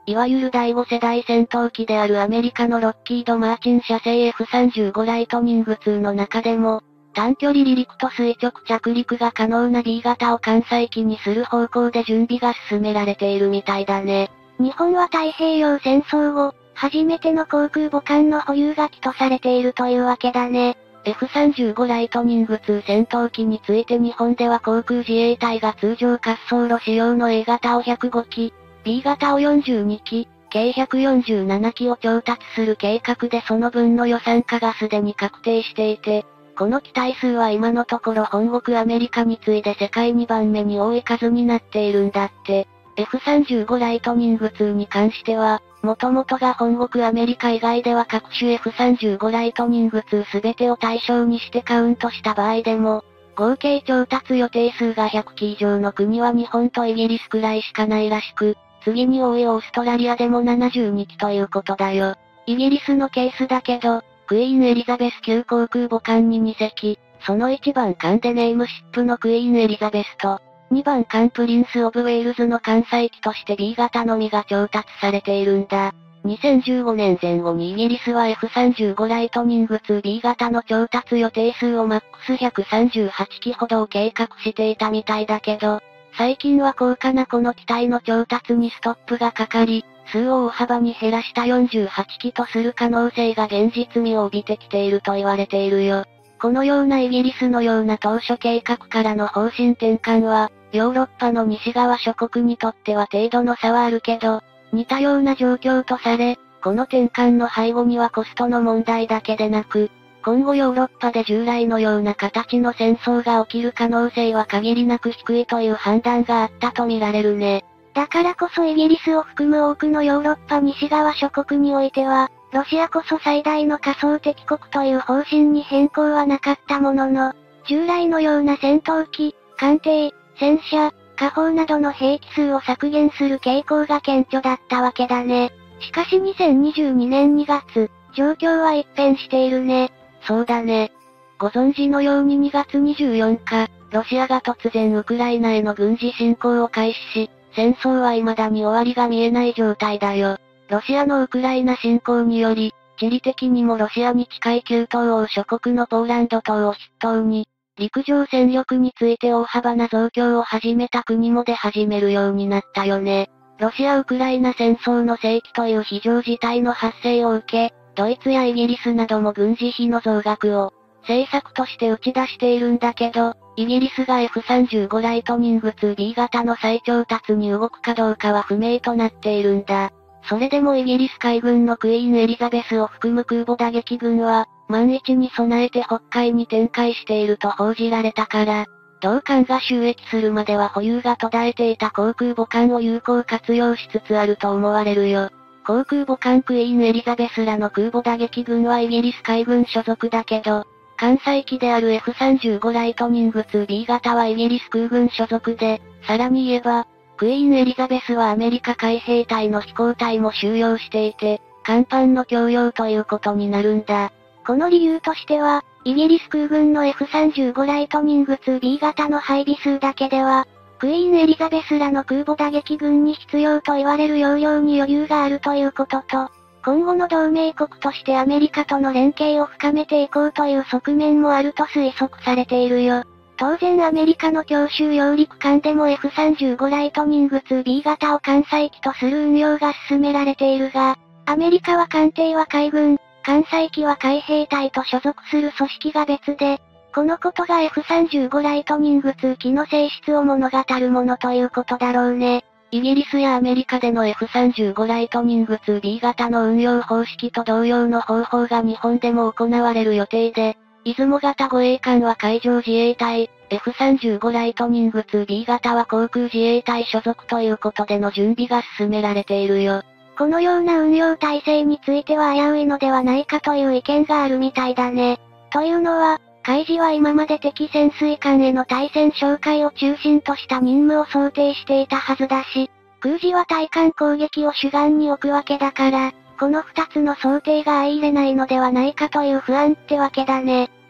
いわゆる第ご世代戦闘機であるアメリカのロッキード・マーチン社製 エフさんじゅうご ライトニングツーの中でも、短距離離陸と垂直着陸が可能な ビー 型を艦載機にする方向で準備が進められているみたいだね。 日本は太平洋戦争後、初めての航空母艦の保有が期とされているというわけだね。 エフさんじゅうご ライトニングツー戦闘機について日本では航空自衛隊が通常滑走路仕様の エー 型をひゃくごき、ビー 型をよんじゅうにき、計ひゃくよんじゅうななきを調達する計画でその分の予算化がすでに確定していて、この機体数は今のところ本国アメリカに次いで世界にばんめに多い数になっているんだって。エフさんじゅうご ライトニングツーに関しては、元々が本国アメリカ以外では各種 エフさんじゅうご ライトニングツーすべてを対象にしてカウントした場合でも、合計調達予定数がひゃくき以上の国は日本とイギリスくらいしかないらしく、次に多いオーストラリアでもななじゅうにきということだよ。イギリスのケースだけど、クイーンエリザベス級航空母艦ににせき、そのいちばん艦でネームシップのクイーンエリザベスと、にばん艦プリンス・オブ・ウェールズの艦載機として ビー 型のみが調達されているんだ。にせんじゅうごねん前後にイギリスは エフさんじゅうご ライトニングツービー 型の調達予定数をマックスひゃくさんじゅうはちきほどを計画していたみたいだけど、最近は高価なこの機体の調達にストップがかかり、数を大幅に減らしたよんじゅうはちきとする可能性が現実味を帯びてきていると言われているよ。このようなイギリスのような当初計画からの方針転換は、ヨーロッパの西側諸国にとっては程度の差はあるけど、似たような状況とされ、この転換の背後にはコストの問題だけでなく、今後ヨーロッパで従来のような形の戦争が起きる可能性は限りなく低いという判断があったとみられるね。 だからこそイギリスを含む多くのヨーロッパ西側諸国においては、ロシアこそ最大の仮想敵国という方針に変更はなかったものの、従来のような戦闘機、艦艇、戦車、火砲などの兵器数を削減する傾向が顕著だったわけだね。しかしにせんにじゅうにねんにがつ、状況は一変しているね。 そうだね。ご存知のようににがつにじゅうよっか、ロシアが突然ウクライナへの軍事侵攻を開始し、戦争は未だに終わりが見えない状態だよ。ロシアのウクライナ侵攻により、地理的にもロシアに近い旧東欧諸国のポーランド島を筆頭に、陸上戦力について大幅な増強を始めた国も出始めるようになったよね。ロシア・ウクライナ戦争の世紀という非常事態の発生を受け、ドイツやイギリスなども軍事費の増額を政策として打ち出しているんだけど、イギリスが エフさんじゅうご ライトニングツービー 型の再調達に動くかどうかは不明となっているんだ。それでもイギリス海軍のクイーンエリザベスを含む空母打撃群は、万一に備えて北海に展開していると報じられたから、同艦が収益するまでは保有が途絶えていた航空母艦を有効活用しつつあると思われるよ。航空母艦クイーンエリザベスらの空母打撃群はイギリス海軍所属だけど、艦載機である エフさんじゅうご ライトニングツービー 型はイギリス空軍所属で、さらに言えば、クイーンエリザベスはアメリカ海兵隊の飛行隊も収容していて、甲板の供用ということになるんだ。 この理由としては、イギリス空軍の エフさんじゅうご ライトニングツービー 型の配備数だけでは、クイーンエリザベスらの空母打撃群に必要と言われる容量に余裕があるということと、今後の同盟国としてアメリカとの連携を深めていこうという側面もあると推測されているよ。当然アメリカの強襲揚陸艦でも エフさんじゅうご ライトニングツービー 型を艦載機とする運用が進められているが、アメリカは艦艇は海軍、艦載機は海兵隊と所属する組織が別で、このことが エフさんじゅうご ライトニングツー機の性質を物語るものということだろうね。 イギリスやアメリカでの エフさんじゅうご ライトニングツービー 型の運用方式と同様の方法が日本でも行われる予定で、出雲型護衛艦は海上自衛隊、エフさんじゅうご ライトニングツービー 型は航空自衛隊所属ということでの準備が進められているよ。 このような運用体制については危ういのではないかという意見があるみたいだね。というのは、海自は今まで敵潜水艦への対戦哨戒を中心とした任務を想定していたはずだし、空自は対艦攻撃を主眼に置くわけだから、この二つの想定が相入れないのではないかという不安ってわけだね。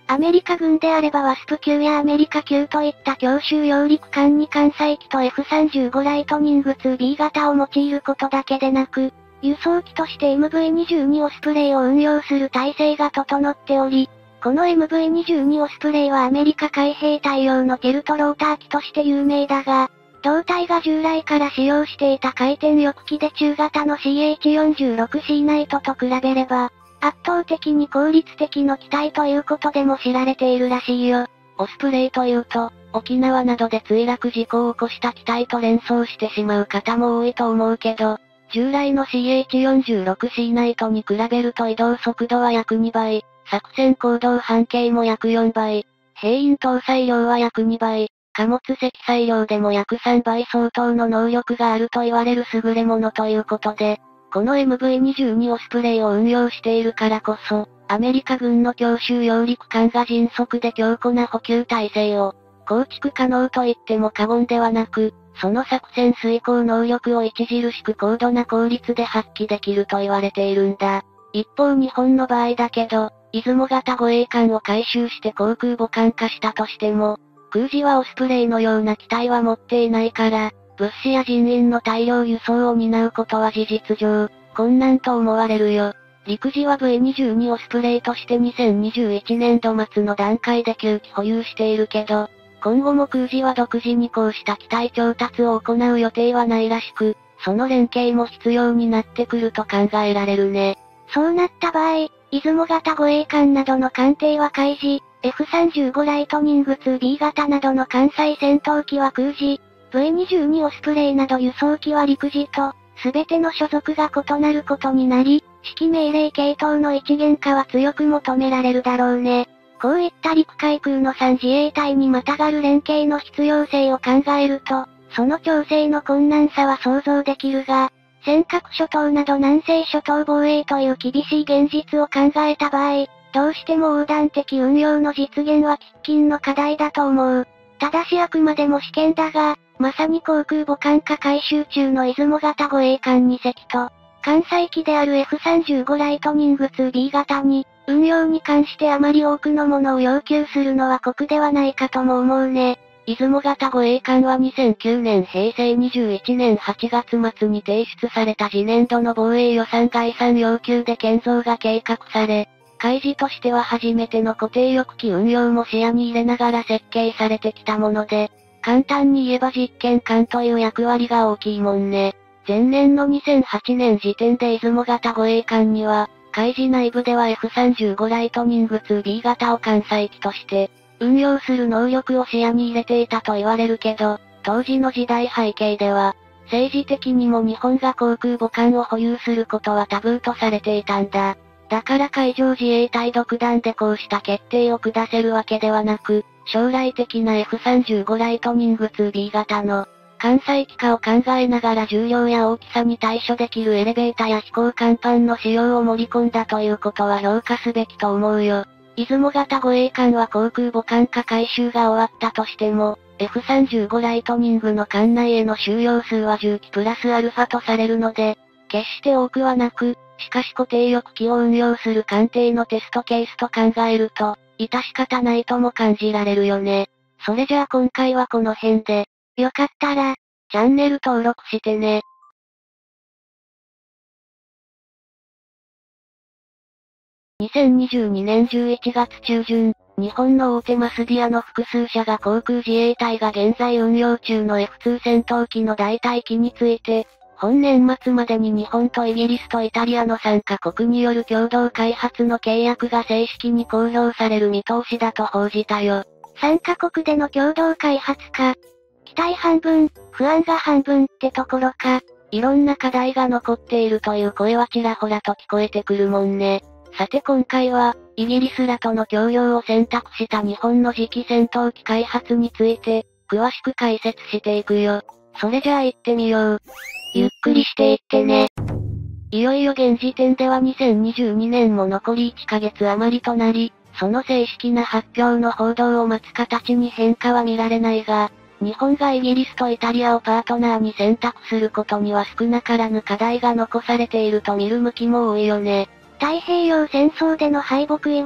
アメリカ軍であればワスプ級やアメリカ級といった強襲揚陸艦に艦載機と エフさんじゅうご ライトニング ツービー 型を用いることだけでなく、輸送機として エムブイにじゅうに オスプレイを運用する体制が整っており、この エムブイにじゅうに オスプレイはアメリカ海兵隊用のケルトローター機として有名だが、同隊が従来から使用していた回転翼機で中型の シーエイチよんじゅうろくシー ナイトと比べれば、圧倒的に効率的の機体ということでも知られているらしいよ。 オスプレイというと、沖縄などで墜落事故を起こした機体と連想してしまう方も多いと思うけど、従来の シーエイチよんじゅうろくシー ナイトに比べると移動速度は約にばい、作戦行動半径も約よんばい、兵員搭載量は約にばい、貨物積載量でも約さんばい相当の能力があると言われる優れものということで、この エムブイにじゅうに オスプレイを運用しているからこそ、アメリカ軍の強襲揚陸艦が迅速で強固な補給体制を構築可能と言っても過言ではなく、その作戦遂行能力を著しく高度な効率で発揮できると言われているんだ。一方日本の場合だけど、出雲型護衛艦を改修して航空母艦化したとしても、空自はオスプレイのような機体は持っていないから、物資や人員の大量輸送を担うことは事実上、困難と思われるよ。陸自は ブイにじゅうに オスプレイとしてにせんにじゅういちねんど末の段階できゅうき保有しているけど、今後も空自は独自にこうした機体調達を行う予定はないらしく、その連携も必要になってくると考えられるね。 そうなった場合、出雲型護衛艦などの艦艇は海自、エフさんじゅうご ライトニング ツービー 型などの艦載戦闘機は空自、ブイにじゅうに オスプレイなど輸送機は陸自と、すべての所属が異なることになり、指揮命令系統の一元化は強く求められるだろうね。こういった陸海空のさん自衛隊にまたがる連携の必要性を考えると、その調整の困難さは想像できるが、尖閣諸島など南西諸島防衛という厳しい現実を考えた場合、どうしても横断的運用の実現は喫緊の課題だと思う。ただしあくまでも試験だが、まさに航空母艦化改修中の出雲型護衛艦に隻と、艦載機である エフさんじゅうご ライトニング ツービー 型に、運用に関してあまり多くのものを要求するのは酷ではないかとも思うね。 出雲型護衛艦はにせんきゅうねんへいせいにじゅういちねんはちがつ末に提出された次年度の防衛予算概算要求で建造が計画され、海自としては初めての固定翼機運用も視野に入れながら設計されてきたもので、簡単に言えば実験艦という役割が大きいもんね。前年のにせんはちねん時点で出雲型護衛艦には、海自内部では エフさんじゅうご ライトニング ツービー 型を艦載機として、運用する能力を視野に入れていたと言われるけど、当時の時代背景では、政治的にも日本が航空母艦を保有することはタブーとされていたんだ。だから海上自衛隊独断でこうした決定を下せるわけではなく、将来的な エフさんじゅうご ライトニング ツービー 型の艦載機化を考えながら重量や大きさに対処できるエレベータや飛行甲板の使用を盛り込んだということは評価すべきと思うよ。出雲型護衛艦は航空母艦化改修が終わったとしても、エフさんじゅうご ライトニングの艦内への収容数はじゅうきプラスアルファとされるので、決して多くはなく、しかし固定翼機を運用する艦艇のテストケースと考えると、致し方ないとも感じられるよね。それじゃあ今回はこの辺で、 よかったら、 チャンネル登録してね。にせんにじゅうにねんじゅういちがつちゅうじゅん、日本の大手マスディアの複数社が航空自衛隊が現在運用中の エフツー 戦闘機の代替機について、本年末までに日本とイギリスとイタリアのさんカ国による共同開発の契約が正式に公表される見通しだと報じたよ。 さんカ国での共同開発か。期待半分、不安が半分ってところか。 いろんな課題が残っているという声はちらほらと聞こえてくるもんね。さて今回は、イギリスらとの協業を選択した日本の次期戦闘機開発について、詳しく解説していくよ。それじゃあ行ってみよう。ゆっくりしていってね。いよいよ現時点ではにせんにじゅうにねんも残りいっかげつ余りとなり、その正式な発表の報道を待つ形に変化は見られないが、日本がイギリスとイタリアをパートナーに選択することには少なからぬ課題が残されていると見る向きも多いよね。 太平洋戦争での敗北以後、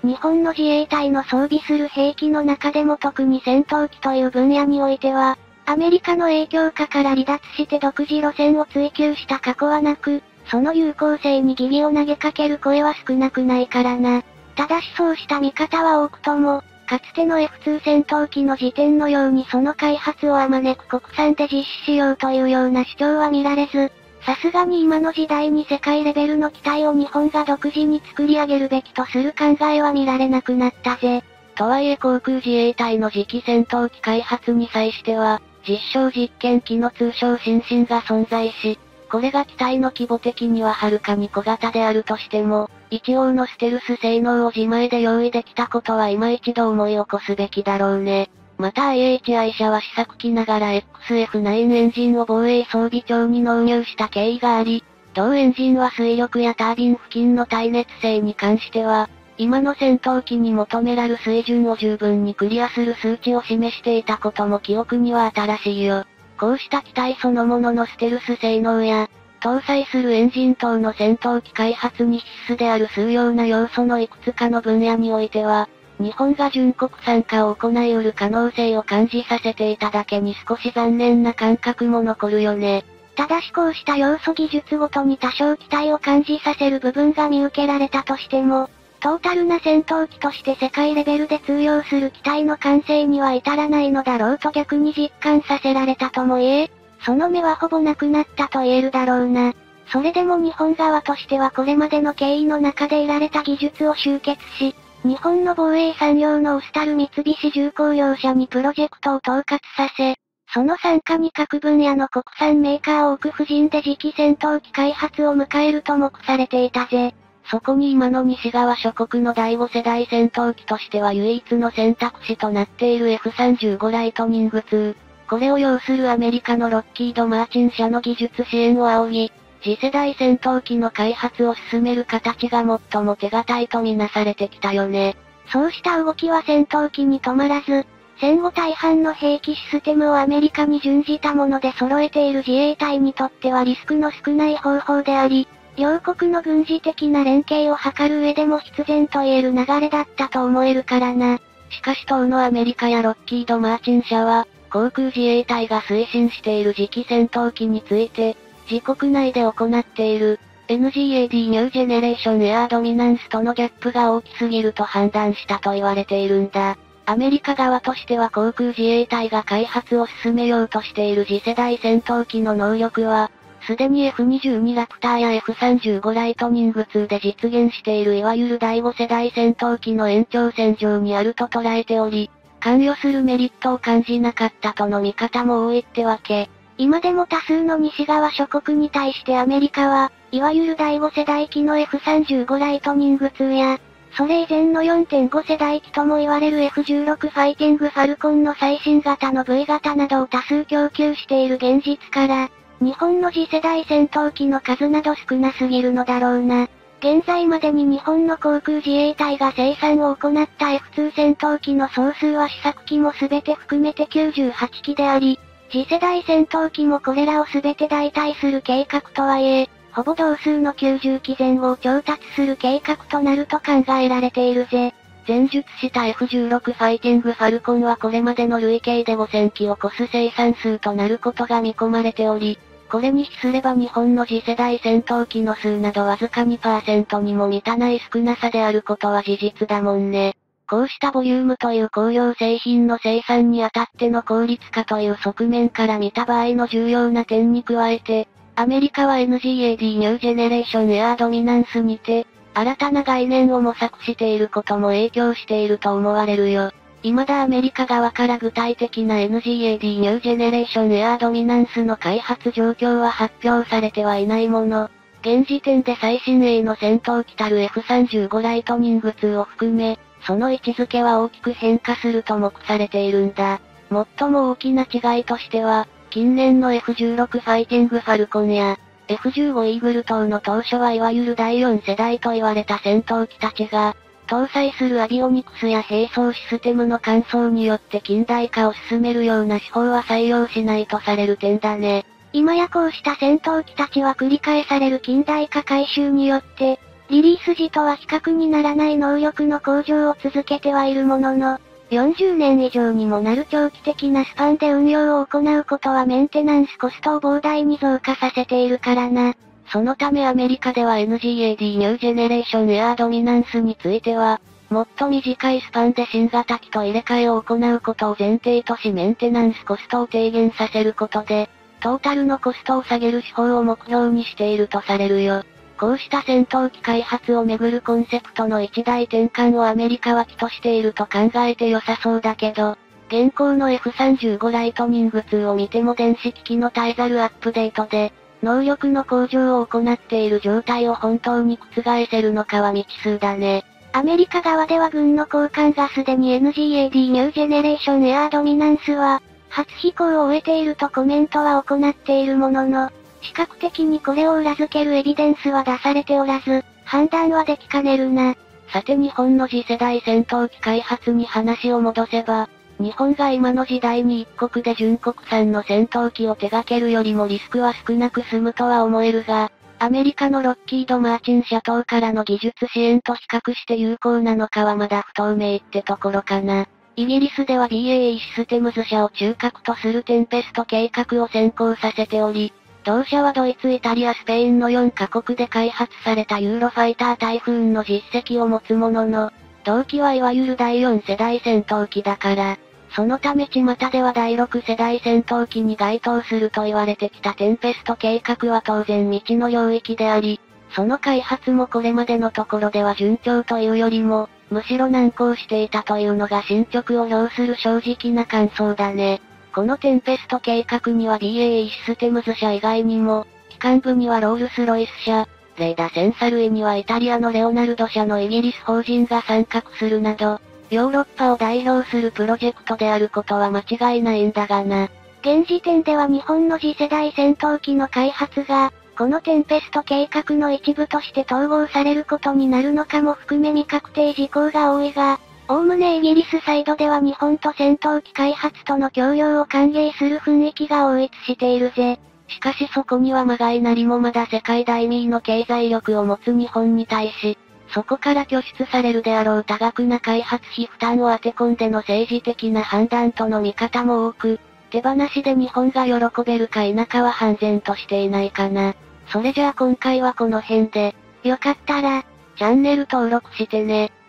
日本の自衛隊の装備する兵器の中でも特に戦闘機という分野においては、アメリカの影響下から離脱して独自路線を追求した過去はなく、その有効性に疑義を投げかける声は少なくないからな。ただしそうした見方は多くとも、かつての エフツー 戦闘機の時点のようにその開発をあまねく国産で実施しようというような主張は見られず、さすがに今の時代に世界レベルの機体を日本が独自に作り上げるべきとする考えは見られなくなったぜ。 とはいえ航空自衛隊の次期戦闘機開発に際しては、実証実験機の通称新進が存在し、これが機体の規模的にははるかに小型であるとしても、一応のステルス性能を自前で用意できたことは今一度思い起こすべきだろうね。また アイエイチアイ 社は試作機ながら エックスエフナイン エンジンを防衛装備庁に納入した経緯があり、同エンジンは水力やタービン付近の耐熱性に関しては、今の戦闘機に求められる水準を十分にクリアする数値を示していたことも記憶には新しいよ。こうした機体そのもののステルス性能や、搭載するエンジン等の戦闘機開発に必須である数要な要素のいくつかの分野においては、日本が純国産化を行い得る可能性を感じさせていただけに少し残念な感覚も残るよね。 ただしこうした要素技術ごとに多少期待を感じさせる部分が見受けられたとしても、トータルな戦闘機として世界レベルで通用する機体の完成には至らないのだろうと逆に実感させられたとも言え、その目はほぼなくなったと言えるだろうな。それでも日本側としてはこれまでの経緯の中で得られた技術を集結し、日本の防衛産業のオスタル三菱重工業者にプロジェクトを統括させ、その傘下に各分野の国産メーカーを置く布陣で次期戦闘機開発を迎えると目されていたぜ。 そこに今の西側諸国のだいご世代戦闘機としては唯一の選択肢となっている エフさんじゅうご ライトニングツー。これを要するアメリカのロッキード・マーチン社の技術支援を仰ぎ、次世代戦闘機の開発を進める形が最も手堅いとみなされてきたよね。 そうした動きは戦闘機に止まらず、戦後大半の兵器システムをアメリカに準じたもので揃えている自衛隊にとってはリスクの少ない方法であり、両国の軍事的な連携を図る上でも必然と言える流れだったと思えるからな。 しかし当のアメリカやロッキード・マーチン社は、航空自衛隊が推進している次期戦闘機について、自国内で行っている、エヌジーエーディー ニュージェネレーションエアードミナンスとのギャップが大きすぎると判断したと言われているんだ。アメリカ側としては航空自衛隊が開発を進めようとしている次世代戦闘機の能力は、すでに エフにじゅうに ラプターや エフさんじゅうご ライトニングツーで実現しているいわゆるだいご世代戦闘機の延長線上にあると捉えており、関与するメリットを感じなかったとの見方も多いってわけ。 今でも多数の西側諸国に対してアメリカは、いわゆるだいご世代機の エフさんじゅうご ライトニングツーや、それ以前の よんてんご 世代機とも言われる エフじゅうろく ファイティングファルコンの最新型の ブイ 型などを多数供給している現実から、日本の次世代戦闘機の数など少なすぎるのだろうな。現在までに日本の航空自衛隊が生産を行った エフツー 戦闘機の総数は試作機も全て含めてきゅうじゅうはちきであり、次世代戦闘機もこれらを全て代替する計画とはいえ、ほぼ同数のきゅうじゅうき前後を調達する計画となると考えられているぜ。 前述した エフじゅうろく ファイティングファルコンはこれまでの累計でごせんきを超す生産数となることが見込まれており、これに比すれば日本の次世代戦闘機の数などわずか にパーセント にも満たない少なさであることは事実だもんね。こうしたボリュームという工業製品の生産にあたっての効率化という側面から見た場合の重要な点に加えて、アメリカは エヌジーエーディー ニュージェネレーションエアードミナンスにて、新たな概念を模索していることも影響していると思われるよ。未だアメリカ側から具体的な エヌジーエーディー ニュージェネレーションエアードミナンスの開発状況は発表されてはいないもの、現時点で最新鋭の戦闘機たる エフさんじゅうご ライトニングツーを含め、その位置づけは大きく変化すると目されているんだ。最も大きな違いとしては、近年の エフじゅうろく ファイティングファルコンや、エフじゅうご イーグル等の当初はいわゆるだいよん世代と言われた戦闘機たちが、搭載するアビオニクスや並走システムの換装によって近代化を進めるような手法は採用しないとされる点だね。 今やこうした戦闘機たちは繰り返される近代化改修によって、 リリース時とは比較にならない能力の向上を続けてはいるものの、よんじゅうねん以上にもなる長期的なスパンで運用を行うことはメンテナンスコストを膨大に増加させているからな。 そのためアメリカでは エヌジーエーディー ニュージェネレーションエアードミナンスについては、もっと短いスパンで新型機と入れ替えを行うことを前提としメンテナンスコストを低減させることで、トータルのコストを下げる手法を目標にしているとされるよ。こうした戦闘機開発をめぐるコンセプトの一大転換をアメリカは期としていると考えて良さそうだけど、現行の エフさんじゅうご ライトニングツーを見ても電子機器の絶えざるアップデートで、能力の向上を行っている状態を本当に覆せるのかは未知数だね。 アメリカ側では軍の高官がすでに エヌジーエーディー ニュージェネレーションエアードミナンスは、初飛行を終えているとコメントは行っているものの、視覚的にこれを裏付けるエビデンスは出されておらず、判断はできかねるな。 さて日本の次世代戦闘機開発に話を戻せば、日本が今の時代に一国で純国産の戦闘機を手掛けるよりもリスクは少なく済むとは思えるが、アメリカのロッキード・マーチン社等からの技術支援と比較して有効なのかはまだ不透明ってところかな。イギリスでは ビーエーイー システムズ社を中核とするテンペスト計画を先行させており、同社はドイツ、イタリア、スペインのよんカ国で開発されたユーロファイタータイフーンの実績を持つものの、同機はいわゆるだいよん世代戦闘機だから、そのため巷ではだいろく世代戦闘機に該当すると言われてきたテンペスト計画は当然未知の領域であり、その開発もこれまでのところでは順調というよりも、むしろ難航していたというのが進捗を要する正直な感想だね。このテンペスト計画には ビーエーイー システムズ社以外にも、機関部にはロールスロイス社、レイダセンサ類にはイタリアのレオナルド社のイギリス法人が参画するなど、ヨーロッパを代表するプロジェクトであることは間違いないんだがな。 現時点では日本の次世代戦闘機の開発が、このテンペスト計画の一部として統合されることになるのかも含め未確定事項が多いが、おおむねイギリスサイドでは日本と戦闘機開発との協業を歓迎する雰囲気が統一しているぜ。 しかしそこにはまがいなりもまだ世界第二位の経済力を持つ日本に対し、そこから拠出されるであろう多額な開発費負担を当て込んでの政治的な判断との見方も多く、手放しで日本が喜べるか否かは判然としていないかな。それじゃあ今回はこの辺で、 よかったら、 チャンネル登録してね。